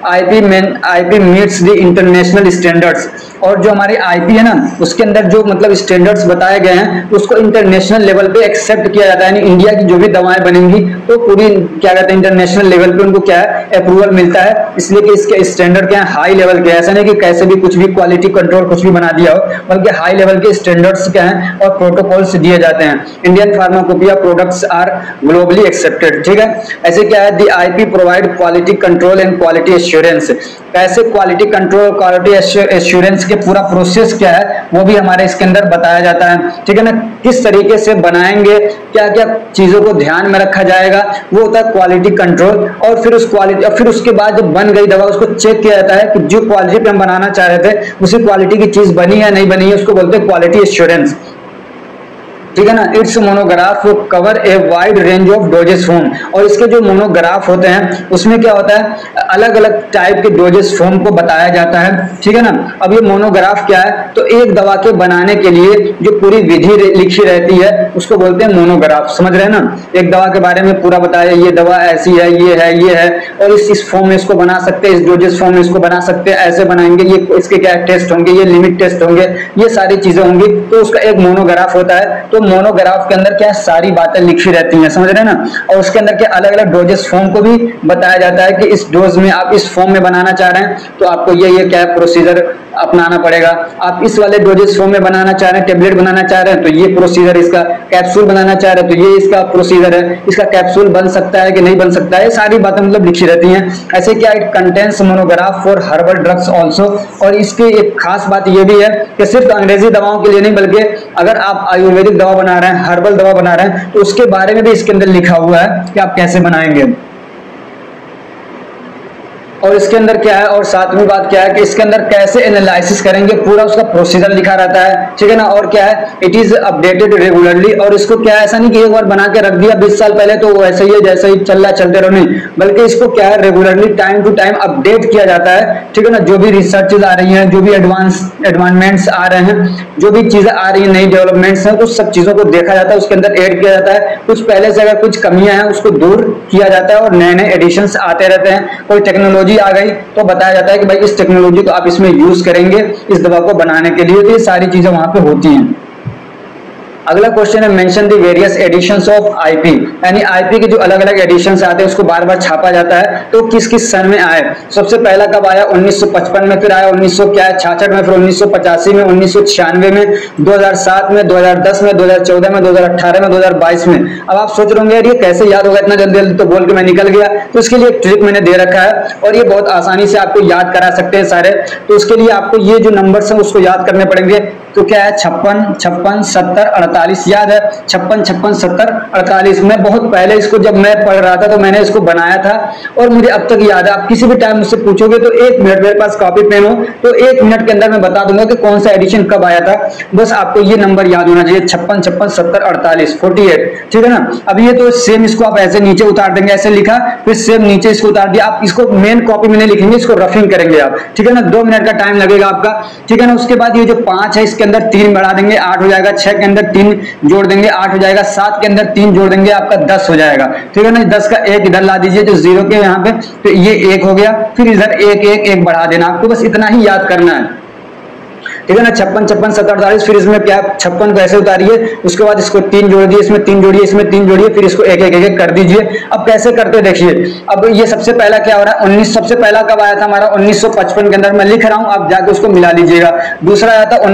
IP meets the international standards, और जो हमारे आईपी है ना उसके अंदर जो मतलब स्टैंडर्ड्स बताए गए हैं उसको इंटरनेशनल लेवल पे एक्सेप्ट किया जाता है, यानी इंडिया की जो भी दवाएं बनेंगी तो पूरी क्या कहते हैं इंटरनेशनल लेवल पे उनको क्या है अप्रूवल मिलता है, इसलिए कि इसके स्टैंडर्ड क्या है हाई लेवल के, ऐसा नहीं कि कैसे भी कुछ भी क्वालिटी कंट्रोल कुछ भी बना दिया हो, बल्कि हाई लेवल के स्टैंडर्ड्स क्या हैं और प्रोटोकॉल्स दिए जाते हैं। Indian pharmacopoeia products are globally accepted, ठीक है। ऐसे क्या है the IP provide quality control and quality assurance, कैसे क्वालिटी कंट्रोल क्वालिटी एश्योरेंस के पूरा प्रोसेस क्या है वो भी हमारे इसके अंदर बताया जाता है, ठीक है ना, किस तरीके से बनाएंगे क्या क्या चीजों को ध्यान में रखा जाएगा वो होता है क्वालिटी कंट्रोल, और फिर उस क्वालिटी और फिर उसके बाद जब बन गई दवा उसको चेक किया जाता है कि जो क्वालिटी पे हम बनाना चाह रहे थे उसी क्वालिटी की चीज बनी है नहीं बनी है, उसको बोलते हैं क्वालिटी एश्योरेंस, ठीक है ना। Its monograph cover a wide range of dosage form, और इसके जो मोनोग्राफ होते हैं उसमें क्या होता है अलग अलग टाइप के डोजेस फॉर्म को बताया जाता है, ठीक है ना। अब ये मोनोग्राफ क्या है तो एक दवा के बनाने के लिए जो पूरी विधि लिखी रहती है उसको बोलते हैं मोनोग्राफ, समझ रहे हैं ना, एक दवा के बारे में पूरा बताया ये दवा ऐसी है ये है और इस फॉर्म में इसको बना सकते हैं, इस डोजेस फॉर्म में इसको बना सकते हैं, ऐसे बनाएंगे, ये इसके क्या टेस्ट होंगे, ये लिमिट टेस्ट होंगे, ये सारी चीजें होंगी, तो उसका एक मोनोग्राफ होता है। तो मोनोग्राफ के अंदर क्या सारी बातें लिखी रहती हैं, समझ रहे हैं ना, और उसके अंदर क्या अलग अलग डोजेस फॉर्म को भी बताया जाता है कि इस डोज में आप इस फॉर्म में बनाना चाह रहे हैं तो आपको ये क्या है प्रोसीजर अपनाना पड़ेगा। आप इस वाले डोजेस फॉर्म में बनाना चाह रहे हैं, टेबलेट बनाना चाह रहे हैं तो ये प्रोसीजर इसका, कैप्सूल बनाना चाह रहे हैं तो ये इसका प्रोसीजर है, इसका कैप्सूल बन सकता है कि नहीं बन सकता है, सारी बातें मतलब लिखी रहती हैं। ऐसे क्या, it contains monograph for herbal drugs also. और इसकी एक खास बात ये भी है कि सिर्फ अंग्रेजी दवाओं के लिए नहीं, बल्कि अगर आप आयुर्वेदिक दवा बना रहे हैं, हर्बल दवा बना रहे हैं, तो उसके बारे में भी इसके अंदर लिखा हुआ है कि आप कैसे बनाएंगे। और इसके अंदर क्या है, और सातवीं बात क्या है कि इसके अंदर कैसे एनालिसिस करेंगे, पूरा उसका प्रोसीजर लिखा रहता है, ठीक है ना। और क्या है, इट इज अपडेटेड रेगुलरली। और इसको क्या है, ऐसा नहीं कि एक बार बना के रख दिया 20 साल पहले तो वैसे ही है जैसे ही चल रहा चलते रहो, नहीं, बल्कि इसको क्या है, regularly time to time update किया जाता है, ठीक है ना। जो भी रिसर्चेज आ रही हैं, जो भी एडवांसमेंट्स आ रहे हैं, जो भी चीजें आ रही हैं, नई डेवलपमेंट्स हैं, उस सब चीजों को देखा जाता है, उसके अंदर ऐड किया जाता है। कुछ पहले से अगर कुछ कमियां हैं उसको दूर किया जाता है और नए नए एडिशंस आते रहते हैं। कोई टेक्नोलॉजी आ गई तो बताया जाता है कि भाई इस टेक्नोलॉजी को आप इसमें यूज करेंगे इस दवा को बनाने के लिए, तो ये सारी चीजें वहां पे होती हैं। अगला क्वेश्चन है, mention the various editions of IP, यानी आईपी के जो अलग अलग एडिशंस आते हैं उसको बार बार छापा जाता है, तो किस किस सन में आए। सबसे पहला कब आया, 1955 में, फिर आया 1966 में, फिर 1985 में, 1996 में, 2007 में, 2010 में, 2014 में, 2018 में, 2022 में। अब आप सोच रहे होंगे यार ये कैसे याद होगा इतना जल्दी जल्दी, तो बोल के मैं निकल गया। तो इसके लिए एक ट्रिक मैंने दे रखा है और ये बहुत आसानी से आपको याद करा सकते हैं सारे। तो उसके लिए आपको ये जो नंबर्स हैं उसको याद करने पड़ेंगे। तो क्या है, 56, 56, 70, 48 याद है, 56, 56, 70, 48। मैं बहुत पहले इसको जब मैं पढ़ रहा था तो मैंने इसको बनाया था और मुझे अब तक याद है। आप किसी भी टाइम मुझसे पूछोगे तो 1 मिनट, मेरे पास कॉपी पेन हो तो 1 मिनट के अंदर मैं बता दूंगा कि कौन सा एडिशन कब आया था। बस आपको ये नंबर याद होना चाहिए, 56, 56, 70, 48, 48, ठीक है ना। अब ये तो सेम इसको आप ऐसे नीचे उतार देंगे, ऐसे लिखा, फिर सेम नीचे इसको उतार दिया। आप इसको मेन कॉपी में नहीं लिखेंगे, इसको रफिंग करेंगे आप, ठीक है ना। 2 मिनट का टाइम लगेगा आपका, ठीक है ना। उसके बाद ये जो 5 है इसके अंदर 3 बढ़ा देंगे, 8 हो जाएगा। 6 के अंदर 3 जोड़ देंगे, 8 हो जाएगा। 7 के अंदर 3 जोड़ देंगे, आपका 10 हो जाएगा, ठीक है ना। 10 का 1 इधर ला दीजिए जो 0 के यहाँ पे, तो ये 1 हो गया। फिर इधर 1 1 1 बढ़ा देना, आपको बस इतना ही याद करना है, ठीक है ना। 56, 56, 70, 48। फिर इसमें क्या, 56 को ऐसे उतारिए, उसके बाद इसको 3 जोड़ दिए, इसमें 3 जोड़िए, इसमें 3 जोड़िए, फिर इसको 1 1 1 कर दीजिए। अब कैसे करते देखिए। अब ये सबसे पहला क्या हो रहा है, 19 सबसे पहला कब आया था हमारा, 1955 के अंदर, मैं लिख रहा हूं, आप जाके उसको मिला लीजिएगा। दूसरा आया था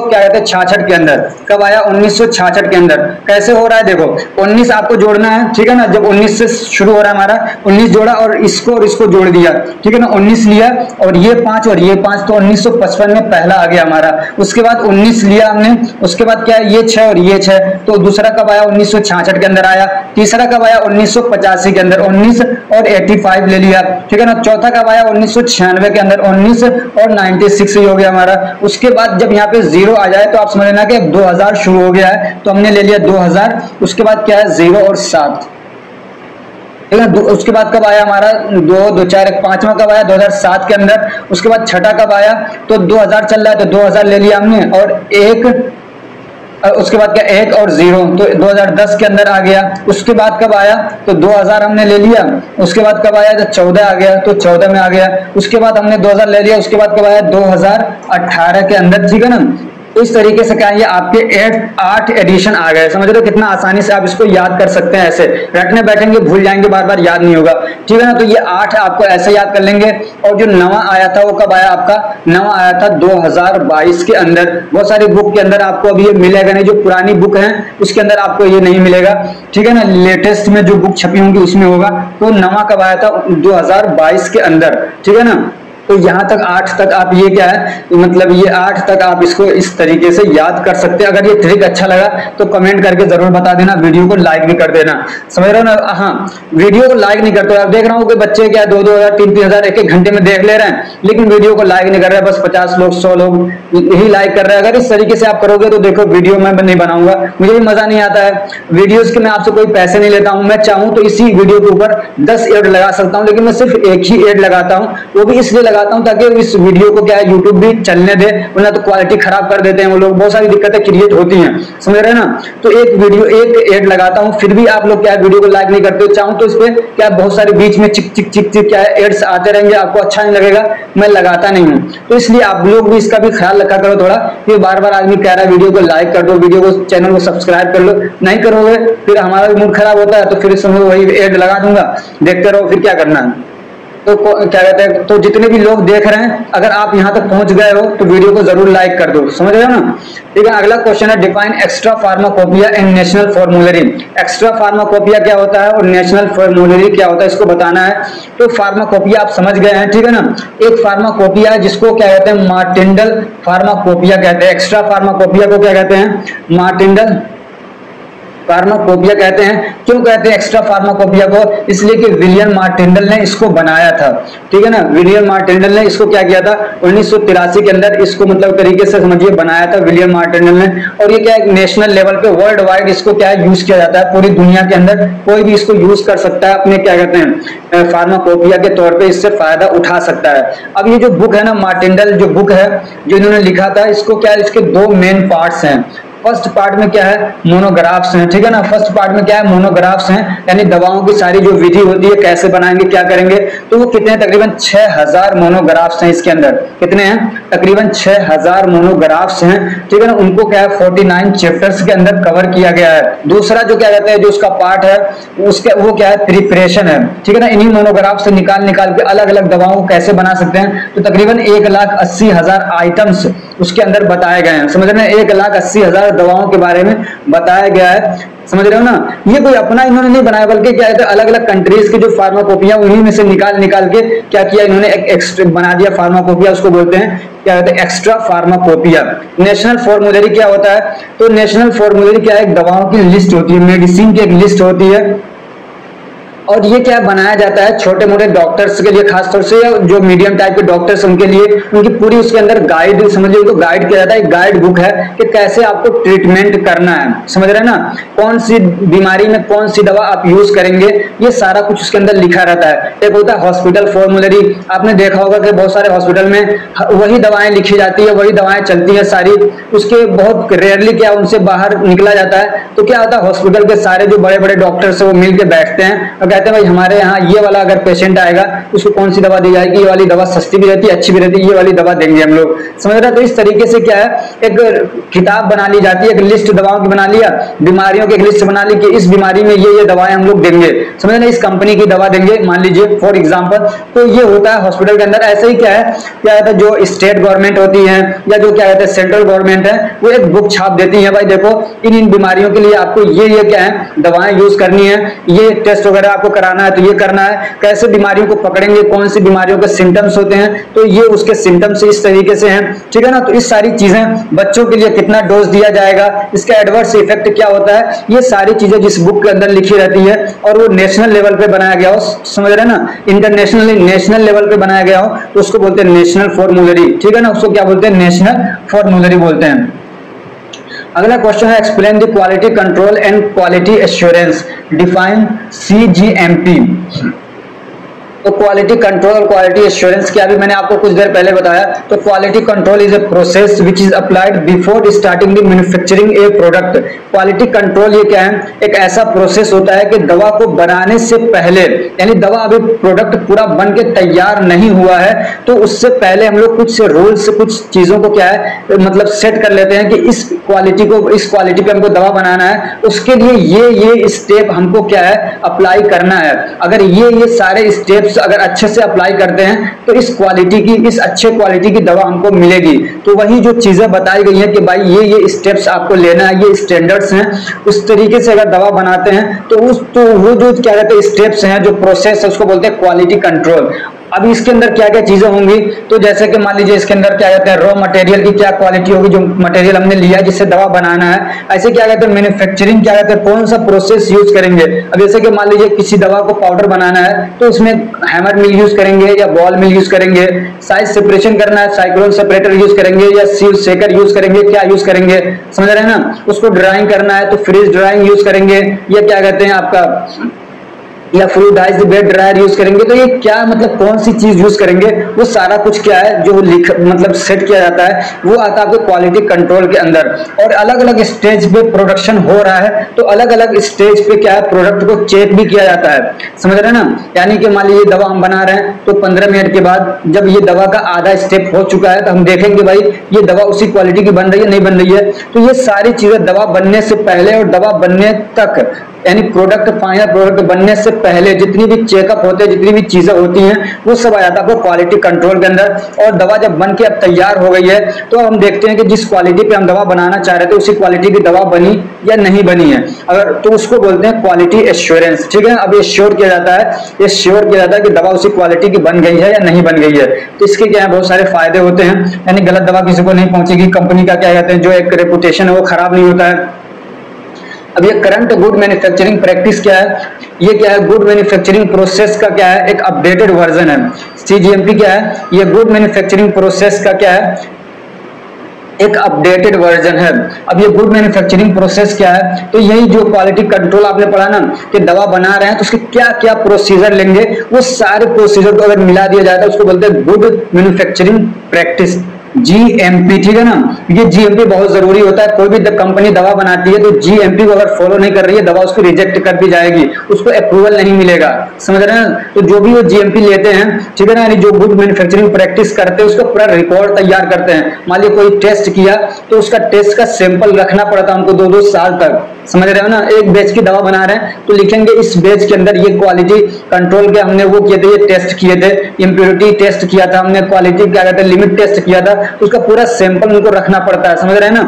1966 के अंदर, कब आया, 1966 के अंदर। कैसे हो रहा है देखो, 19 आपको जोड़ना है, ठीक है ना। जब 19 से शुरू हो रहा है हमारा, 19 जोड़ा और इसको जोड़ दिया, ठीक है ना। 19 लिया और ये 5 और ये 5, तो 1955 में पहला आ गया हमारा। उसके बाद 19 लिया हमने, उसके बाद क्या है, ये 6 और ये 6, तो दूसरा कब आया, 1966 के अंदर आया। तीसरा कब आया, 1985 के अंदर, 19 और 85 ले लिया, ठीक है ना। चौथा कब आया, 1996 के अंदर, 19 और 96 हो गया हमारा। उसके बाद जब यहाँ पे 0 आ जाए तो आप समझ लेना कि 2000 शुरू हो गया है, तो हमने ले लिया 2000। उसके बाद क्या है, 0 और 7, ठीक है। उसके बाद कब आया हमारा, 2 2 4 1, पांचवा कब आया, 2007 के अंदर। उसके बाद छठा कब आया, तो 2000 चल रहा है तो 2000 ले लिया हमने, और 1, उसके बाद क्या, 1 और 0, तो 2010 के अंदर आ गया। उसके बाद कब आया, तो 2000 हमने ले लिया। उसके बाद कब आया, तो 14 आ गया, तो 14 में आ गया। उसके बाद हमने 2000 ले लिया। उसके बाद कब आया, 2018 के अंदर, ठीक है ना। तो इस तरीके से क्या है, आपके 8 एडिशन आ गए। समझ रहे हो कितना आसानी से आप इसको याद कर सकते हैं। ऐसे रटने बैठेंगे भूल जाएंगे, बार बार याद नहीं होगा, ठीक है ना। तो ये 8 आपको ऐसे याद कर लेंगे। और जो नवा आया था वो कब आया, आपका नवा आया था 2022 के अंदर। बहुत सारी बुक के अंदर आपको अभी ये मिलेगा नहीं, जो पुरानी बुक है उसके अंदर आपको ये नहीं मिलेगा, ठीक है ना। लेटेस्ट में जो बुक छपी होंगी उसमें होगा। तो नवा कब आया था, 2022 के अंदर, ठीक है ना। तो यहाँ तक 8 तक आप ये क्या है, मतलब ये 8 तक आप इसको इस तरीके से याद कर सकते हैं। अगर ये ट्रिक अच्छा लगा तो कमेंट करके जरूर बता देना, वीडियो को लाइक भी कर देना, समझ रहे हो ना। हाँ, वीडियो को लाइक नहीं करते, आप देख रहा हूँ कि बच्चे क्या 2-2 हजार 3-3 हजार एक घंटे में देख ले रहे हैं, लेकिन वीडियो को लाइक नहीं कर रहे हैं। बस 50 लोग 100 लोग यही लाइक कर रहे हैं। अगर इस तरीके से आप करोगे तो देखो वीडियो मैं नहीं बनाऊंगा, मुझे भी मजा नहीं आता है। वीडियोज के मैं आपसे कोई पैसे नहीं लेता हूँ, मैं चाहूँ तो इसी वीडियो के ऊपर 10 एड लगा सकता हूँ, लेकिन मैं सिर्फ एक ही एड लगाता हूँ। वो भी इसलिए लगाता हूँ ताकि इस वीडियो को क्या है यूट्यूब भी चलने दे, वरना तो क्वालिटी खराब कर देते हैं वो लोग, बहुत सारी दिक्कतें क्रिएट होती हैं, समझ रहे हैं ना। तो एक एड लगाता हूं, फिर भी आप लोग क्या वीडियो को लाइक नहीं करते हो। चाहूं तो इस पे क्या बहुत सारे बीच में चिक चिक चिक चिक क्या एड्स आते रहेंगे, आपको अच्छा नहीं लगेगा, मैं लगाता नहीं हूं। तो इसलिए आप लोग भी इसका भी ख्याल रखा करो थोड़ा, कि बार बार आदमी कह रहा है वीडियो को लाइक कर दो, वीडियो को चैनल को सब्सक्राइब कर लो, नहीं करोगे फिर हमारा भी मूड खराब होता है। तो फिर इसमें वही एड लगा दूंगा, देखते रहो, फिर क्या करना है। क्या कहते हैं, तो जितने भी लोग देख रहे हैं, अगर आप यहाँ तक पहुंच गए हो तो वीडियो को जरूर लाइक कर दो, समझ रहे हो ना। ठीक है, अगला क्वेश्चन है define extra pharmacopoeia and national formulary. Extra pharmacopoeia क्या होता है और नेशनल फॉर्मुलरी क्या होता है, इसको बताना है। तो फार्माकोपिया आप समझ गए हैं, ठीक है ना। एक फार्माकोपिया जिसको क्या कहते हैं, मार्टिंडल फार्माकोपिया कहते हैं। एक्स्ट्रा फार्माकोपिया को क्या कहते हैं, मार्टिंडल फार्माकोपिया कहते हैं। क्यों कहते हैं एक्स्ट्रा फार्माकोपिया को, इसलिए कि विलियम मार्टिंडल ने इसको बनाया था। ठीक है ना, विलियम मार्टिंडल ने इसको क्या किया था 1983 के अंदर, इसको मतलब तरीके से समझिए बनाया था विलियम मार्टिंडल ने। और ये क्या है, नेशनल लेवल पे वर्ल्ड वाइड इसको क्या है यूज किया जाता है, पूरी दुनिया के अंदर कोई भी इसको यूज कर सकता है अपने क्या कहते हैं फार्माकोपिया के तौर पे, इससे फायदा उठा सकता है। अब ये जो बुक है ना, मार्टिंडल जो बुक है जो इन्होंने लिखा था, इसको क्या है, इसके दो मेन पार्ट्स हैं। फर्स्ट पार्ट में क्या है, मोनोग्राफ्स हैं। ठीक है ना, फर्स्ट पार्ट में क्या है, मोनोग्राफ्स हैं, यानी दवाओं की सारी जो विधि होती है, कैसे बनाएंगे, क्या करेंगे। तो वो कितने, तकरीबन 6000 मोनोग्राफ्स हैं इसके अंदर। कितने हैं, तकरीबन 6000 मोनोग्राफ्स हैं। ठीक है ना, उनको क्या है 49 चैप्टर्स के अंदर कवर किया गया है। दूसरा जो क्या कहते हैं, जो उसका पार्ट है उसका वो क्या है, प्रिपरेशन है। ठीक है ना, इन्हीं मोनोग्राफ से निकाल के अलग अलग दवाओं को कैसे बना सकते हैं। तो तकरीबन 1,80,000 आइटम्स उसके अंदर बताए गए हैं, समझ रहे हैं। 1,80,000 दवाओं के बारे में बताया गया है, समझ रहे हो ना। ये कोई अपना इन्होंने नहीं बनाया, बल्कि क्या है, अलग अलग कंट्रीज के जो फार्माकोपिया उन्हीं में से निकाल के क्या किया इन्होंने, एक एक्स्ट्रा बना दिया फार्माकोपिया। उसको बोलते हैं क्या कहते हैं, एक्स्ट्रा फार्माकोपिया। नेशनल फॉर्मुलरी क्या होता है, तो नेशनल फॉर्मुलरी क्या है, एक दवाओं की लिस्ट होती है, मेडिसिन की एक लिस्ट होती है। और ये क्या बनाया जाता है छोटे मोटे डॉक्टर्स के लिए, खासतौर से जो मीडियम टाइप के डॉक्टर्स उनके लिए, उनकी पूरी उसके अंदर गाइड समझिए, तो गाइड किया जाता है। एक गाइड बुक है कि कैसे आपको ट्रीटमेंट करना है, समझ रहे हैं ना, कौन सी बीमारी में कौन सी दवा आप यूज करेंगे, ये सारा कुछ उसके अंदर लिखा रहता है। एक होता है हॉस्पिटल फॉर्मुलरी, आपने देखा होगा कि बहुत सारे हॉस्पिटल में वही दवाएं लिखी जाती है, वही दवाएं चलती है सारी, उसके बहुत रेयरली क्या उनसे बाहर निकला जाता है। तो क्या होता है, हॉस्पिटल के सारे जो बड़े बड़े डॉक्टर्स है वो मिलकर बैठते हैं, कहते हैं भाई हमारे यहाँ ये वाला अगर पेशेंट आएगा उसको कौन सी दवा दी जाएगी, ये वाली दवा सस्ती भी रहती है, अच्छी भी रहती है, ये वाली दवा देंगे हम लोग, समझ रहे हैं। तो इस तरीके से क्या है, एक किताब बना ली जाती है, एक लिस्ट दवाओं की बना लिया, बीमारियों की एक लिस्ट बना ली कि इस बीमारी में ये दवाएं हम लोग देंगे, समझ रहे हैं, इस कंपनी की दवा देंगे, मान लीजिए फॉर एग्जाम्पल। तो ये होता है हॉस्पिटल के अंदर। ऐसे ही क्या है जो स्टेट गवर्नमेंट होती है या जो क्या कहते हैं सेंट्रल गवर्नमेंट है, वो एक बुक छाप देती है, भाई देखो इन बीमारियों के लिए आपको ये क्या है दवाएं यूज करनी है, ये टेस्ट वगैरह आपको कराना है, तो ये करना है, कैसे बीमारियों को पकड़ेंगे, कौन सी बीमारियों के सिम्टम्स होते हैं, तो ये उसके सिम्टम्स इस तरीके से हैं। ठीक है ना, तो इस सारी चीजें, बच्चों के लिए कितना डोज दिया जाएगा, इसका एडवर्स इफेक्ट क्या होता है, ये सारी चीजें जिस बुक के अंदर लिखी रहती है, और वो नेशनल लेवल पे बनाया गया हो, समझ रहे हैं ना, इंटरनेशनली नेशनल लेवल पे बनाया गया हो, तो उसको बोलते हैं नेशनल फॉर्मुलरी। ठीक है ना, उसको क्या बोलते हैं, नेशनल फॉर्मुलरी बोलते हैं। अगला क्वेश्चन है explain the quality control and quality assurance, define CGMP। तो क्वालिटी कंट्रोल और क्वालिटी एश्योरेंस क्या भी मैंने आपको कुछ देर पहले बताया। तो quality control is a process which is applied before starting the manufacturing a product. Quality control ये क्या है, एक ऐसा प्रोसेस होता है कि दवा को बनाने से पहले, यानी दवा अभी प्रोडक्ट पूरा बन के तैयार नहीं हुआ है, तो उससे पहले हम लोग कुछ रूल्स, कुछ चीजों को क्या है मतलब सेट कर लेते हैं कि इस क्वालिटी पे हमको दवा बनाना है, उसके लिए ये स्टेप हमको क्या है अप्लाई करना है। अगर ये सारे स्टेप्स अगर अच्छे से अप्लाई करते हैं तो इस अच्छे क्वालिटी की दवा हमको मिलेगी। तो वही जो चीजें बताई गई हैं कि भाई ये स्टेप्स आपको लेना है, ये स्टैंडर्ड्स हैं, उस तरीके से अगर दवा बनाते हैं तो वो जो क्या कहते हैं स्टेप्स हैं, जो प्रोसेस है, उसको बोलते हैं क्वालिटी कंट्रोल। अब इसके अंदर क्या क्या चीजें होंगी, तो जैसे कि मान लीजिए इसके अंदर क्या कहते हैं रॉ मटेरियल की क्या क्वालिटी होगी, जो मटेरियल हमने लिया है जिससे दवा बनाना है। ऐसे क्या कहते हैं मैन्युफैक्चरिंग, क्या कहते हैं कौन सा प्रोसेस यूज करेंगे। अब जैसे कि मान लीजिए किसी दवा को पाउडर बनाना है तो उसमें हैमर मिल यूज करेंगे या बॉल मिल यूज करेंगे। साइज सेपरेशन करना है, साइक्लोन सेपरेटर यूज करेंगे या सील शेकर यूज करेंगे, क्या यूज करेंगे, समझ रहे हैं ना। उसको ड्राइंग करना है तो फ्रीज ड्राइंग यूज करेंगे, या क्या कहते हैं आपका या फ्लूइडाइज्ड बेड ड्रायर यूज करेंगे। तो ये क्या मतलब कौन सी चीज यूज करेंगे, वो सारा कुछ क्या है जो मतलब सेट किया जाता है, वो आता है आपके क्वालिटी कंट्रोल के अंदर। और अलग अलग स्टेज पे प्रोडक्शन हो रहा है तो अलग अलग स्टेज पे क्या है प्रोडक्ट को चेक भी किया जाता है, समझ रहे हैं ना। यानी कि मान लीजिए दवा हम बना रहे हैं तो 15 मिनट के बाद जब ये दवा का आधा स्टेप हो चुका है तो हम देखेंगे भाई ये दवा उसी क्वालिटी की बन रही है नहीं बन रही है। तो ये सारी चीजें दवा बनने से पहले और दवा बनने तक, यानी प्रोडक्ट फाइनल प्रोडक्ट बनने से पहले जितनी भी चेकअप होते हैं, जितनी भी चीजें होती हैं, वो सब आ जाता है आपको क्वालिटी कंट्रोल के अंदर। और दवा जब बन के अब तैयार हो गई है तो हम देखते हैं कि जिस क्वालिटी पे हम दवा बनाना चाह रहे थे उसी क्वालिटी की दवा बनी या नहीं बनी है, अगर तो उसको बोलते हैं क्वालिटी एश्योरेंस। ठीक है, अब ये श्योर किया जाता है, ये श्योर किया जाता है कि दवा उसी क्वालिटी की बन गई है या नहीं बन गई है। तो इसके क्या है, बहुत सारे फायदे होते हैं, यानी गलत दवा किसी को नहीं पहुंचेगी, कंपनी का क्या कहते हैं जो एक रेपुटेशन है वो खराब नहीं होता है। अब ये करंट गुड मैन्युफैक्चरिंग प्रैक्टिस क्या है, ये क्या है, गुड मैन्युफैक्चरिंग प्रोसेस का क्या है, एक अपडेटेड वर्जन है। CGMP क्या है, ये गुड मैन्युफैक्चरिंग प्रोसेस का क्या है, एक अपडेटेड वर्जन है। अब ये गुड मैन्युफैक्चरिंग प्रोसेस क्या है, तो यही जो क्वालिटी कंट्रोल आपने पढ़ा ना कि दवा बना रहे हैं तो उसके क्या क्या प्रोसीजर लेंगे, वो सारे प्रोसीजर को अगर मिला दिया जाए तो उसको बोलते हैं गुड मैन्युफैक्चरिंग प्रैक्टिस, GMP। ठीक है ना, ये GMP बहुत जरूरी होता है। कोई भी कंपनी दवा बनाती है तो GMP को अगर फॉलो नहीं कर रही है, दवा उसको रिजेक्ट कर दी जाएगी, उसको अप्रूवल नहीं मिलेगा, समझ रहे हैं। तो जो भी वो GMP लेते हैं, ठीक है ना, यानी जो गुड मैन्युफैक्चरिंग प्रैक्टिस करते हैं उसका पूरा रिकॉर्ड तैयार करते हैं। मान लीजिए कोई टेस्ट किया तो उसका टेस्ट का सैंपल रखना पड़ता है हमको 2-2 साल तक, समझ रहे हो ना। एक बैच की दवा बना रहे हैं तो लिखेंगे इस बैच के अंदर ये क्वालिटी कंट्रोल के हमने वो किए थे, ये टेस्ट किए थे, इम्प्योरिटी टेस्ट किया था हमने, क्वालिटी क्या कहते हैं लिमिट टेस्ट किया था, तो उसका पूरा सैंपल उनको रखना पड़ता है, समझ रहे हैं ना।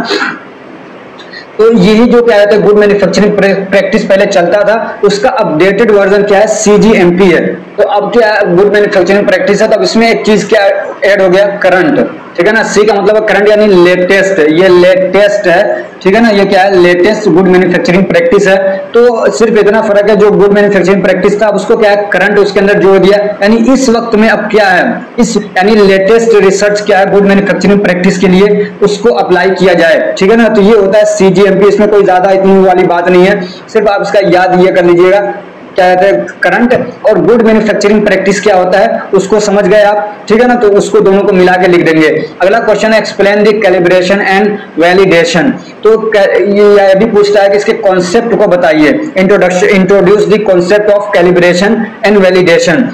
तो यही जो क्या कहते हैं गुड मैन्युफैक्चरिंग प्रैक्टिस पहले चलता था, उसका अपडेटेड वर्जन क्या है, CGMP है। तो अब क्या गुड मैन्युफैक्चरिंग प्रैक्टिस है, तो अब इसमें एक चीज क्या ऐड हो गया, करंट। ठीक है ना, C का मतलब है करंट यानी लेटेस्ट, ये लेटेस्ट है। ठीक है ना, ये क्या है, लेटेस्ट गुड मैन्युफैक्चरिंग प्रैक्टिस है। तो सिर्फ इतना फर्क है, जो गुड मैन्युफैक्चरिंग प्रैक्टिस था उसको क्या है, करंट उसके अंदर जोड़ दिया, यानी इस वक्त में अब क्या है, इस यानी लेटेस्ट रिसर्च क्या है गुड मैन्युफैक्चरिंग प्रैक्टिस के लिए उसको अप्लाई किया जाए। ठीक है ना, तो ये होता है CGMP। इसमें कोई ज्यादा इतनी वाली बात नहीं है, सिर्फ आप इसका याद ये कर लीजिएगा, क्या कहते हैं करंट और गुड मैन्युफैक्चरिंग प्रैक्टिस क्या होता है उसको समझ गए आप। ठीक है ना, तो उसको दोनों को मिला के लिख देंगे। अगला क्वेश्चन है explain the calibration and validation. तो ये भी पूछता है कि इसके कॉन्सेप्ट को बताइए, introduce the concept of calibration and validation.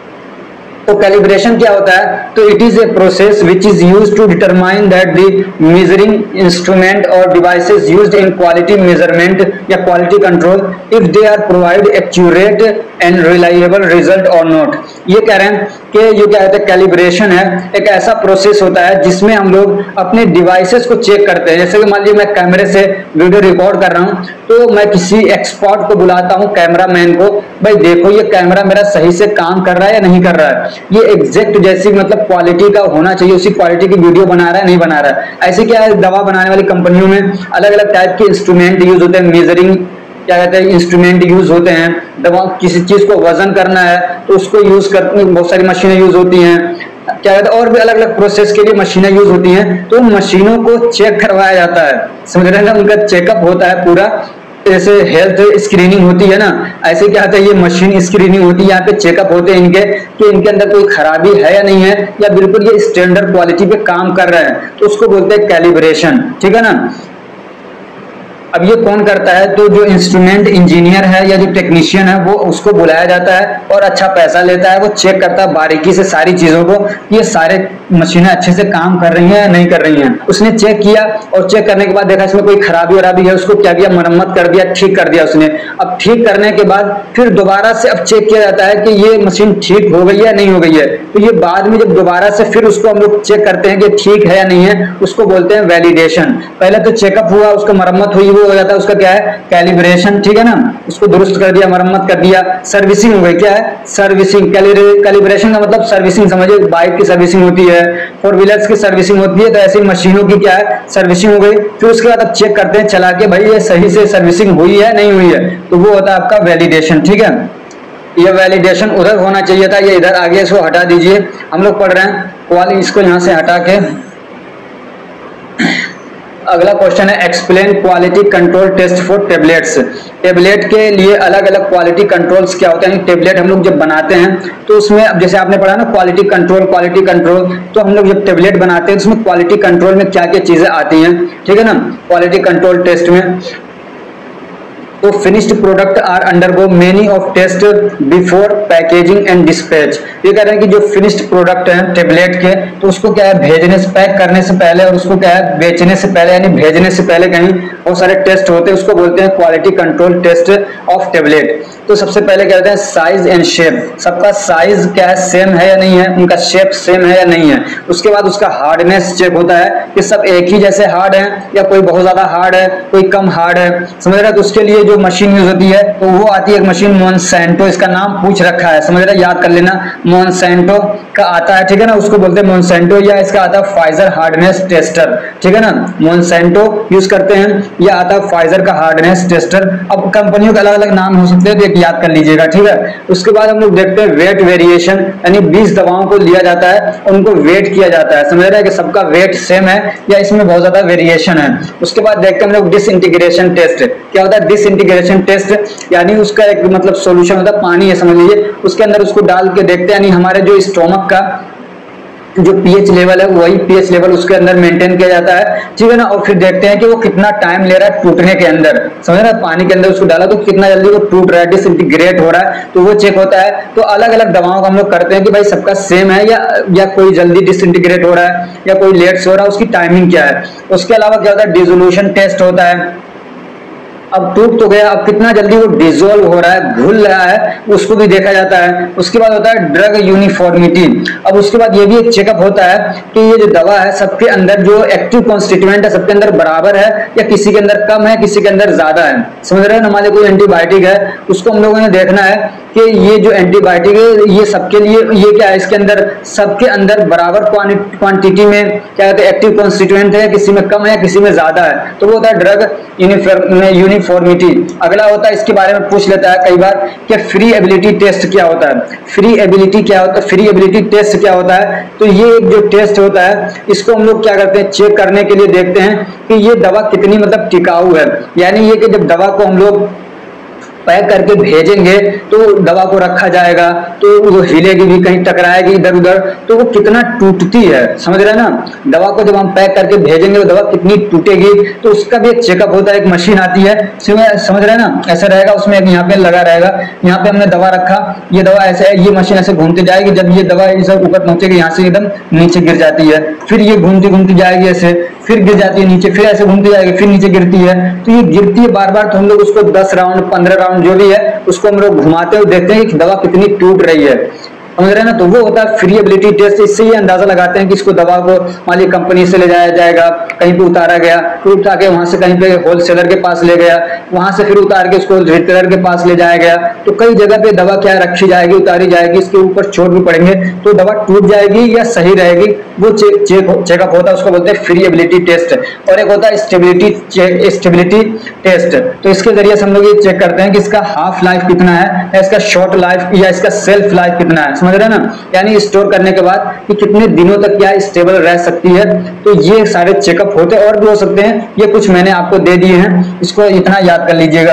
तो कैलिब्रेशन क्या होता है, तो it is a process which is used to determine that the measuring instrument और devices used in quality measurement या quality control if they are provide accurate and reliable result और नॉट। ये कह रहे हैं कि ये क्या कहते हैं कैलिब्रेशन है, एक ऐसा प्रोसेस होता है जिसमें हम लोग अपने डिवाइसेस को चेक करते हैं। जैसे कि मान लीजिए मैं कैमरे से वीडियो रिकॉर्ड कर रहा हूं, तो मैं किसी एक्सपर्ट को बुलाता हूं, कैमरामैन को, भाई देखो ये कैमरा मेरा सही से काम कर रहा है या नहीं कर रहा है, ये एग्जैक्ट जैसी मतलब क्वालिटी का होना चाहिए, उसी क्वालिटी की वीडियो बना रहा है नहीं बना रहा है। ऐसे क्या है, दवा बनाने वाली कंपनियों में अलग अलग टाइप के इंस्ट्रूमेंट यूज होते हैं, मेजरिंग क्या कहते हैं इंस्ट्रूमेंट यूज होते हैं। दवा किसी चीज को वजन करना है तो उसको यूज करने बहुत सारी मशीनें यूज होती हैं, क्या कहते हैं और भी अलग अलग प्रोसेस के लिए मशीनें यूज होती हैं। तो मशीनों को चेक करवाया जाता है, समझ रहे हैं ना, उनका चेकअप होता है पूरा, जैसे हेल्थ स्क्रीनिंग होती है ना, ऐसे क्या होता है ये मशीन स्क्रीनिंग होती है, यहाँ पे चेकअप होते हैं इनके कि इनके अंदर कोई खराबी है या नहीं है, या बिल्कुल ये स्टैंडर्ड क्वालिटी पे काम कर रहे हैं, तो उसको बोलते हैं कैलिब्रेशन। ठीक है ना। अब ये कौन करता है, तो जो इंस्ट्रूमेंट इंजीनियर है या जो टेक्नीशियन है वो उसको बुलाया जाता है और अच्छा पैसा लेता है, वो चेक करता है बारीकी से सारी चीजों को, ये सारे मशीनें अच्छे से काम कर रही हैं या नहीं कर रही हैं। उसने चेक किया और चेक करने के बाद देखा इसमें कोई खराबी वराबी है, उसको क्या किया, मरम्मत कर दिया, ठीक कर दिया उसने। अब ठीक करने के बाद फिर दोबारा से अब चेक किया जाता है कि ये मशीन ठीक हो गई है या नहीं हो गई है। तो ये बाद में जब दोबारा से फिर उसको हम लोग चेक करते हैं कि ठीक है या नहीं है, उसको बोलते हैं वैलिडेशन। पहले तो चेकअप हुआ, उसको मरम्मत हुई, हो जाता है उसका क्या है, कैलिब्रेशन। ठीक है ना, उसको दुरुस्त कर दिया, मरम्मत कर दिया, सर्विसिंग हो गई, क्या है, सर्विसिंग। कैलिब्रेशन का मतलब सर्विसिंग समझिए, बाइक की सर्विसिंग होती है, 4 व्हीलर्स की सर्विसिंग होती है, तो ऐसी मशीनों की क्या है, सर्विसिंग हो गई। फिर उसके बाद अब चेक करते हैं चला के भाई ये सही से सर्विसिंग हुई है नहीं हुई है, तो वो होता है आपका वैलिडेशन। ठीक है, ये वैलिडेशन उधर होना चाहिए था, ये इधर आगे, इसको हटा दीजिए। हम लोग पढ़ रहे हैं क्वालिटी, इसको यहाँ से हटा के अगला क्वेश्चन है explain quality control test for tablets. Tablet के लिए अलग अलग क्वालिटी कंट्रोल्स क्या होते हैं। टेबलेट हम लोग जब बनाते हैं तो उसमें अब जैसे आपने पढ़ा ना क्वालिटी कंट्रोल, तो हम लोग जब टेबलेट बनाते हैं तो उसमें क्वालिटी कंट्रोल में क्या क्या चीजें आती हैं, ठीक है ना। क्वालिटी कंट्रोल टेस्ट में तो finished product are undergo many of test before packaging and dispatch. ये कह रहे हैं कि जो फिनिश्ड प्रोडक्ट है टेबलेट के, तो उसको क्या है भेजने से, पैक करने से पहले और उसको क्या है बेचने से पहले, यानी भेजने से पहले कहीं बहुत सारे टेस्ट होते हैं, उसको बोलते हैं quality control test of tablet. तो सबसे पहले क्या होता है, साइज एंड शेप, सबका साइज क्या है, सेम है या नहीं है, उनका शेप सेम है या नहीं है। उसके बाद उसका हार्डनेस चेक होता है कि सब एक ही जैसे हार्ड है या कोई बहुत ज्यादा हार्ड है, कोई कम हार्ड है, समझ रहे हैं। तो उसके लिए जो मशीन यूज होती है तो वो आती है एक मशीन मोनसैंटो, इसका नाम पूछ रखा है, समझ रहे हैं, याद कर लेना, मोनसैंटो का आता है, ठीक है ना, उसको बोलते हैं मोनसैंटो, या इसका आता है फाइजर हार्डनेस टेस्टर, ठीक है ना, मोनसैंटो यूज करते हैं, या आता है फाइजर का हार्डनेस टेस्टर। अब कंपनियों के अलग अलग नाम हो सकते हैं, तो एक याद कर लीजिएगा, ठीक है। उसके बाद हम लोग देखते हैं वेट वेरिएशन, यानी 20 दवाओं को लिया जाता है, उनको वेट किया जाता है, समझ रहे हैं कि सबका वेट सेम है या इसमें बहुत ज्यादा वेरिएशन है। उसके बाद देखते हैं हम लोग डिसइंटीग्रेशन टेस्ट। क्या होता है डिसइंटीग्रेशन टेस्ट, यानी उसका एक मतलब सॉल्यूशन होता है, पानी है समझ लीजिए, उसके अंदर उसको डाल के देखते हैं, यानी हमारे जो स्टोमक का जो पीएच लेवल है वही पीएच लेवल उसके अंदर मेंटेन किया जाता है, ठीक है ना। और फिर देखते हैं कि वो कितना टाइम ले रहा है टूटने के अंदर, समझ रहे हैं, पानी के अंदर उसको डाला तो कितना जल्दी वो टूट रहा है, डिसइंटीग्रेट हो रहा है, तो वो चेक होता है। तो अलग अलग दवाओं का हम लोग करते हैं कि भाई सबका सेम है या कोई जल्दी डिसइंटीग्रेट हो रहा है या कोई लेट से हो रहा है, उसकी टाइमिंग क्या है। उसके अलावा क्या होता है, डिसोल्यूशन टेस्ट होता है। अब टूट तो गया, अब कितना जल्दी वो डिसॉल्व हो रहा है, घुल रहा है, उसको भी देखा जाता है। उसके बाद होता है ड्रग यूनिफॉर्मिटी। अब उसके बाद ये भी एक चेकअप होता है कि ये जो दवा है सबके अंदर जो एक्टिव कॉन्स्टिट्यूएंट है सबके अंदर बराबर है या किसी के अंदर कम है, किसी के अंदर ज्यादा है, समझ रहे हैं ना। मान लीजिए कोई एंटीबायोटिक है, उसको हम लोगों ने देखना है कि ये जो एंटीबायोटिक है ये सबके लिए ये क्या है, इसके अंदर सबके अंदर बराबर क्वांटिटी में क्या कहते हैं एक्टिव कॉन्स्टिट्यूएंट है, किसी में कम है किसी में ज्यादा है, तो वो होता है ड्रग यूनिफॉर्मिटी। अगला होता है, इसके बारे में पूछ लेता है कई बार कि फ्री एबिलिटी टेस्ट क्या होता है। फ्री एबिलिटी क्या होता है, फ्री एबिलिटी टेस्ट क्या होता है, तो ये एक जो टेस्ट होता है इसको हम लोग क्या करते हैं, चेक करने के लिए देखते हैं कि ये दवा कितनी मतलब टिकाऊ है, यानी ये कि जब दवा को हम लोग पैक करके भेजेंगे तो दवा को रखा जाएगा तो वो हिलेगी भी, कहीं टकराएगी इधर उधर, तो वो कितना टूटती है, समझ रहे हैं ना। दवा को जब हम पैक करके भेजेंगे तो दवा कितनी टूटेगी, तो उसका भी एक चेकअप होता है, एक मशीन आती है, समझ रहे हैं ना, ऐसा रहेगा, उसमें एक यहाँ पे लगा रहेगा, यहाँ पे हमने दवा रखा, ये दवा ऐसे है, ये मशीन ऐसे घूमती जाएगी, जब ये दवा ऊपर पहुंचेगी यहाँ से एकदम नीचे गिर जाती है, फिर ये घूमती घूमती जाएगी ऐसे, फिर गिर जाती है नीचे, फिर ऐसे घूमती जाएगी, फिर नीचे गिरती है, तो ये गिरती है बार बार। तो हम लोग उसको 10 राउंड 15 राउंड जो भी है उसको हम लोग घुमाते हुए देखते हैं कि दवा कितनी टूट रही है, समझ रहे हैं ना। तो वो होता है फ्री एबिलिटी टेस्ट। इससे ये अंदाजा लगाते हैं कि इसको दवा को मान लीजिए कंपनी से ले जाया जाएगा, कहीं पे उतारा गया, फिर उठा के वहां से कहीं पे होलसेलर के पास ले गया, वहां से फिर उतार के उसको रिटेलर के पास ले जाया गया, तो कई जगह पे दवा क्या रखी जाएगी, उतारी जाएगी, इसके ऊपर चोट भी पड़ेंगे, तो दवा टूट जाएगी या सही रहेगी, वो चेकअप होता है, उसको बोलते हैं फ्री एबिलिटी टेस्ट। और एक होता है स्टेबिलिटी टेस्ट। तो इसके जरिए से हम लोग ये चेक करते हैं कि इसका हाफ लाइफ कितना है, या इसका शॉर्ट लाइफ या इसका सेल्फ लाइफ कितना है, समझ रहे हैं ना, यानी स्टोर करने के बाद कि कितने दिनों तक क्या स्टेबल रह सकती है। तो ये सारे चेकअप होते हैं, और भी हो सकते हैं, ये कुछ मैंने आपको दे दिए हैं, इसको इतना याद कर लीजिएगा।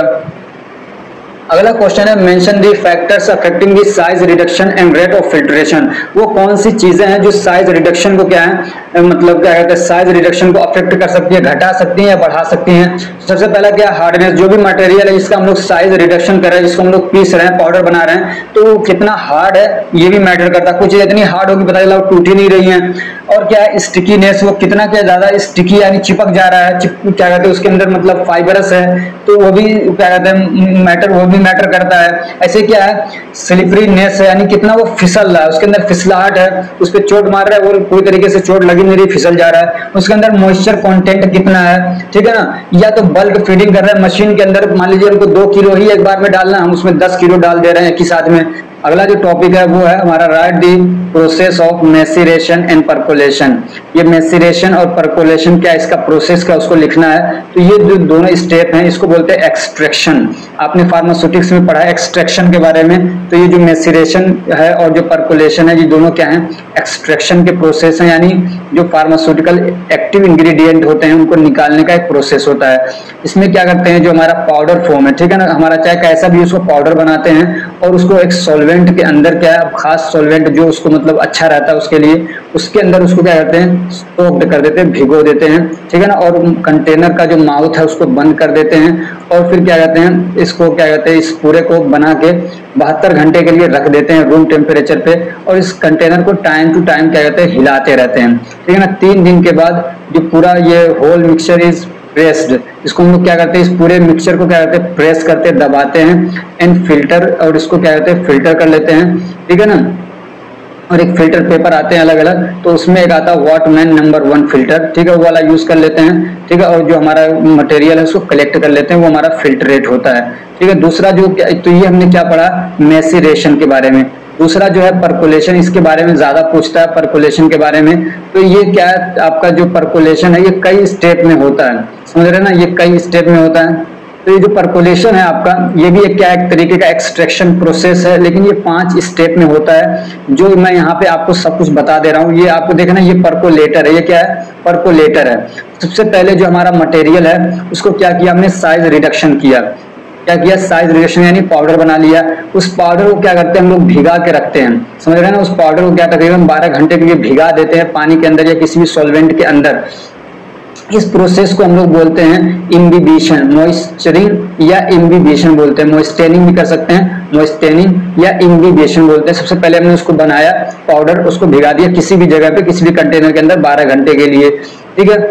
अगला क्वेश्चन है, mention the factors affecting the size reduction and rate of filtration. वो कौन सी चीजें हैं जो साइज रिडक्शन को क्या है, मतलब क्या कहते हैं, साइज रिडक्शन को अफेक्ट कर सकती है, घटा सकती है या बढ़ा सकती हैं। सबसे पहला क्या, हार्डनेस, जो भी मटेरियल है जिसका हम लोग साइज रिडक्शन कर रहे हैं, जिसको हम लोग पीस रहे हैं, पाउडर बना रहे हैं, तो वो कितना हार्ड है ये भी मैटर करता है। कुछ इतनी हार्ड होगी पता चला टूट ही नहीं रही है। और क्या है, स्टिकीनेस, वो कितना क्या ज्यादा स्टिकी यानी चिपक जा रहा है, क्या कहते हैं उसके अंदर मतलब फाइबरस है, तो वो भी क्या कहते हैं मैटर, वो भी मैटर करता है। ऐसे क्या है, स्लिपरीनेस है, यानी कितना वो फिसल रहा है, उसके अंदर फिसलाहट है, उस पर चोट मार रहा है, वो पूरी तरीके से चोट लगी नहीं रही, फिसल जा रहा है। उसके अंदर मॉइस्चर कंटेंट कितना है, ठीक है ना, या तो बल्क फीडिंग कर रहे हैं मशीन के अंदर, मान लीजिए हमको 2 किलो ही एक बार में डालना, हम उसमें 10 किलो डाल दे रहे हैं एक ही साथ में। अगला जो टॉपिक है वो है हमारा write the process of maceration and percolation. ये मैसिरेशन और परकोलेशन क्या, इसका प्रोसेस क्या, उसको लिखना है। तो ये जो दोनों स्टेप हैं इसको बोलते हैं एक्सट्रैक्शन। आपने फार्मास्यूटिक्स में पढ़ा है एक्सट्रैक्शन के बारे में। तो ये जो मैसिरेशन है और जो परकोलेशन है, ये दोनों क्या है, एक्सट्रैक्शन के प्रोसेस हैं, यानी जो फार्मास्यूटिकल एक्टिव इंग्रेडिएंट होते हैं उनको निकालने का एक प्रोसेस होता है। इसमें क्या करते हैं, जो हमारा पाउडर फॉर्म है, ठीक है ना, हमारा चाहे कैसा भी उसको पाउडर बनाते हैं और उसको एक सॉल्वेंट के अंदर क्या है, खास सॉल्वेंट जो उसको मतलब अच्छा रहता है उसके लिए, उसके अंदर उसको क्या करते हैं, सोक्ड कर देते हैं, भिगो देते हैं, ठीक है ना, और कंटेनर का जो माउथ है उसको बंद कर देते हैं, और फिर क्या कहते हैं, इसको क्या कहते हैं, इस पूरे को बना के 72 घंटे के लिए रख देते हैं रूम टेम्परेचर पे, और इस कंटेनर को टाइम टू टाइम क्या कहते हैं, हिलाते रहते हैं, ठीक है ना। 3 दिन के बाद जो पूरा ये होल मिक्सचर इज प्रेस्ड, इसको हम लोग क्या करते हैं, इस पूरे मिक्सचर को क्या करते हैं, प्रेस करते हैं, दबाते हैं एंड फिल्टर, और इसको क्या करते हैं, फिल्टर कर लेते हैं, ठीक है ना। और एक फिल्टर पेपर आते हैं अलग अलग, तो उसमें एक आता है वॉटमैन नंबर 1 फिल्टर, ठीक है, वो वाला यूज कर लेते हैं, ठीक है। और जो हमारा मटेरियल है उसको कलेक्ट कर लेते हैं, वो हमारा फिल्ट्रेट होता है, ठीक है। दूसरा जो तो ये हमने क्या पढ़ा, मैसीरेशन के बारे में। दूसरा जो है परकोलेशन, इसके बारे में ज्यादा पूछता है परकोलेशन के बारे में। तो ये क्या है, आपका जो परकोलेशन है ये कई स्टेप में होता है, समझ रहे हैं ना, ये कई स्टेप में होता है। तो ये जो परकोलेशन है आपका, ये भी एक क्या एक तरीके का एक्सट्रैक्शन प्रोसेस है, लेकिन ये 5 स्टेप में होता है, जो मैं यहाँ पे आपको सब कुछ बता दे रहा हूँ। ये आपको देखना, ये परकोलेटर है, ये क्या है, परकोलेटर है। सबसे पहले जो हमारा मटेरियल है उसको क्या किया हमने, साइज रिडक्शन किया। क्या किया, साइज रिडक्शन यानी पाउडर बना लिया। उस पाउडर को क्या करते हैं हम लोग, भिगा के रखते हैं, समझ रहे हैं ना। उस पाउडर को क्या तकरीबन 12 घंटे के लिए भिगा देते हैं पानी के अंदर या किसी भी सॉल्वेंट के अंदर। इस प्रोसेस को हम लोग बोलते हैं इम्बिबिशन, मॉइस्चरिंग या इम्बिबिशन बोलते हैं, मॉइस्चरिंग भी कर सकते हैं, मॉइस्चरिंग या इम्बिबिशन बोलते हैं। सबसे पहले हमने उसको बनाया पाउडर, उसको भिगा दिया किसी भी जगह पे, किसी भी कंटेनर के अंदर 12 घंटे के लिए, ठीक है।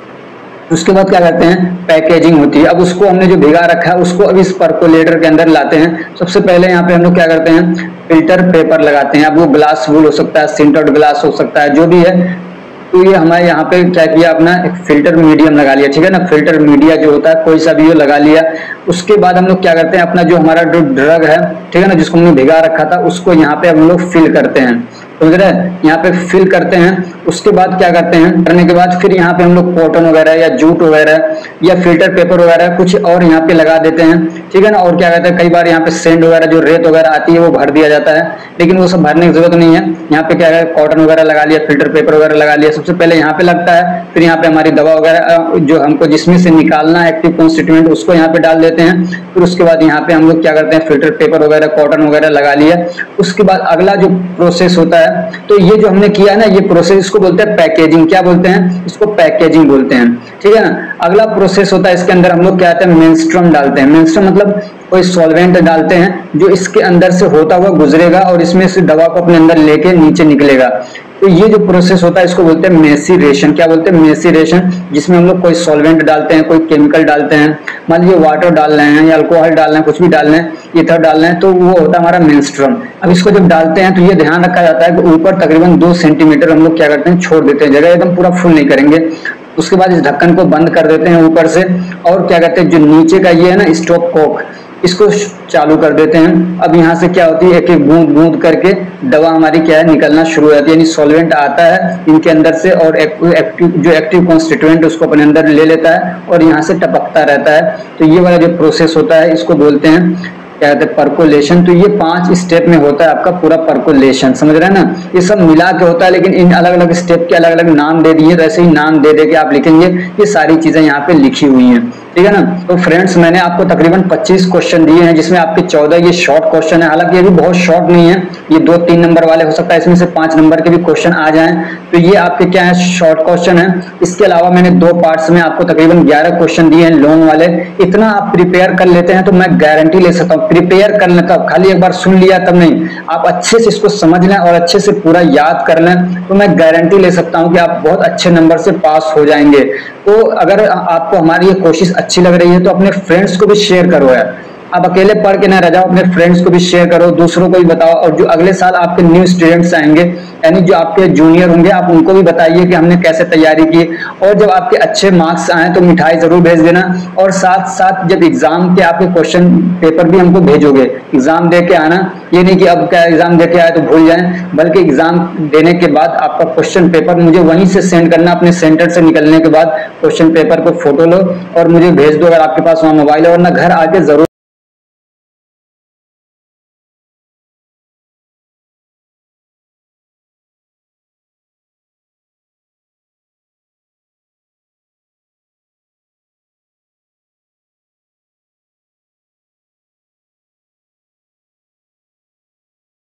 उसके बाद क्या करते हैं, पैकेजिंग होती है। अब उसको हमने जो भिगा रखा है उसको अब इस परकोलेटर के अंदर लाते हैं। सबसे पहले यहाँ पे हम लोग क्या करते हैं, फिल्टर पेपर लगाते हैं। अब वो ग्लास वूल हो सकता है, सिंटर्ड ग्लास हो सकता है, जो भी है। तो ये हमारे यहाँ पे क्या किया, अपना एक फिल्टर मीडियम लगा लिया, ठीक है ना। फिल्टर मीडिया जो होता है कोई सा भी वो लगा लिया। उसके बाद हम लोग क्या करते हैं, अपना जो हमारा जो ड्रग है, ठीक है ना, जिसको हमने भिगा रखा था, उसको यहाँ पे हम लोग फिल करते हैं, समझ रहे हैं, यहाँ पे फिल करते हैं। उसके बाद क्या करते हैं, करने के बाद फिर यहाँ पे हम लोग कॉटन वगैरह या जूट वगैरह या फिल्टर पेपर वगैरह कुछ और यहाँ पे लगा देते हैं, ठीक है ना। और क्या कहते हैं, कई बार यहाँ पे सेंड वगैरह जो रेत वगैरह आती है वो भर दिया जाता है, लेकिन वो सब भरने की जरूरत नहीं है। यहाँ पे क्या है, कॉटन वगैरह लगा लिया, फिल्टर पेपर वगैरह लगा लिया। सबसे पहले यहाँ पे लगता है, फिर यहाँ पे हमारी दवा वगैरह जो हमको जिसमें से निकालना है एक्टिव कॉन्स्टिट्यूएंट, उसको यहाँ पे डाल देते हैं। फिर उसके बाद यहाँ पे हम लोग क्या करते हैं, फिल्टर पेपर वगैरह कॉटन वगैरह लगा लिया। उसके बाद अगला जो प्रोसेस होता है, तो ये जो हमने किया ना, ये प्रोसेस इसको बोलते हैं पैकेजिंग। क्या बोलते हैं, इसको पैकेजिंग बोलते हैं, ठीक है ना। अगला प्रोसेस होता है, इसके अंदर हम लोग क्या कहते हैं, मेंस्ट्रुम डालते हैं। मेंस्ट्रुम मतलब कोई सॉल्वेंट डालते हैं जो इसके अंदर से होता हुआ गुजरेगा और इसमें से दवा को अपने अंदर लेके नीचे निकलेगा। तो ये जो प्रोसेस होता है इसको बोलते हैं मेसीरेशन। क्या बोलते हैं, मेसीरेशन, जिसमें हम लोग कोई सॉल्वेंट डालते हैं, कोई केमिकल डालते हैं, मान लीजिए वाटर डाल रहे हैं या अल्कोहल डाल रहे हैं, कुछ भी डाल रहे हैं, ईथर डाल रहे हैं, तो वो होता है हमारा मेंस्ट्रुम। अब इसको जब डालते हैं तो ये ध्यान रखा जाता है कि ऊपर तकरीबन 2 सेंटीमीटर हम लोग क्या करते हैं, छोड़ देते हैं जगह, एकदम पूरा फुल नहीं करेंगे। उसके बाद इस ढक्कन को बंद कर देते हैं ऊपर से, और क्या कहते हैं, जो नीचे का ये है ना स्टॉप कॉक, इसको चालू कर देते हैं। अब यहाँ से क्या होती है, एक एक बूंद बूंद करके दवा हमारी क्या है, निकलना शुरू हो जाती है, यानी सॉल्वेंट आता है इनके अंदर से और जो एक्टिव कॉन्स्टिट्यूएंट उसको अपने अंदर ले लेता है और यहाँ से टपकता रहता है। तो ये वाला जो प्रोसेस होता है इसको बोलते हैं क्या कहते हैं, परकोलेशन। तो ये 5 स्टेप में होता है आपका पूरा परकोलेशन, समझ रहे हैं ना। ये सब मिला के होता है, लेकिन इन अलग अलग स्टेप के अलग अलग नाम दे दिए, तो ऐसे ही नाम दे दे के आप लिखेंगे। ये सारी चीजें यहाँ पे लिखी हुई हैं, ठीक है ना। तो फ्रेंड्स, मैंने आपको तकरीबन 25 क्वेश्चन दिए हैं, जिसमें आपके 14 ये शॉर्ट क्वेश्चन है। हालांकि ये भी बहुत शॉर्ट नहीं है, ये 2-3 नंबर वाले हो सकता है, इसमें से 5 नंबर के भी क्वेश्चन आ जाएं। तो ये आपके क्या है, शॉर्ट क्वेश्चन है। इसके अलावा मैंने 2 पार्ट्स में आपको तकरीबन 11 क्वेश्चन दिए हैं लॉन्ग वाले। इतना आप प्रिपेयर कर लेते हैं तो मैं गारंटी ले सकता हूँ, प्रिपेयर कर लेता हूँ, खाली एक बार सुन लिया तब नहीं, आप अच्छे से इसको समझ लें और अच्छे से पूरा याद कर लें, तो मैं गारंटी ले सकता हूँ कि आप बहुत अच्छे नंबर से पास हो जाएंगे। तो अगर आपको हमारी ये कोशिश अच्छी लग रही है तो अपने फ्रेंड्स को भी शेयर करो यार। आप अकेले पढ़ के ना रह जाओ, अपने फ्रेंड्स को भी शेयर करो, दूसरों को भी बताओ। और जो अगले साल आपके न्यू स्टूडेंट्स आएंगे, यानी जो आपके जूनियर होंगे, आप उनको भी बताइए कि हमने कैसे तैयारी की। और जब आपके अच्छे मार्क्स आए तो मिठाई जरूर भेज देना। और साथ साथ जब एग्जाम के आपके क्वेश्चन पेपर भी हमको भेजोगे, एग्जाम दे के आना। ये नहीं कि अब क्या एग्जाम दे के आए तो भूल जाए, बल्कि एग्जाम देने के बाद आपका क्वेश्चन पेपर मुझे वहीं से सेंड करना। अपने सेंटर से निकलने के बाद क्वेश्चन पेपर को फोटो लो और मुझे भेज दो, अगर आपके पास वहाँ मोबाइल है, वरना घर आके जरूर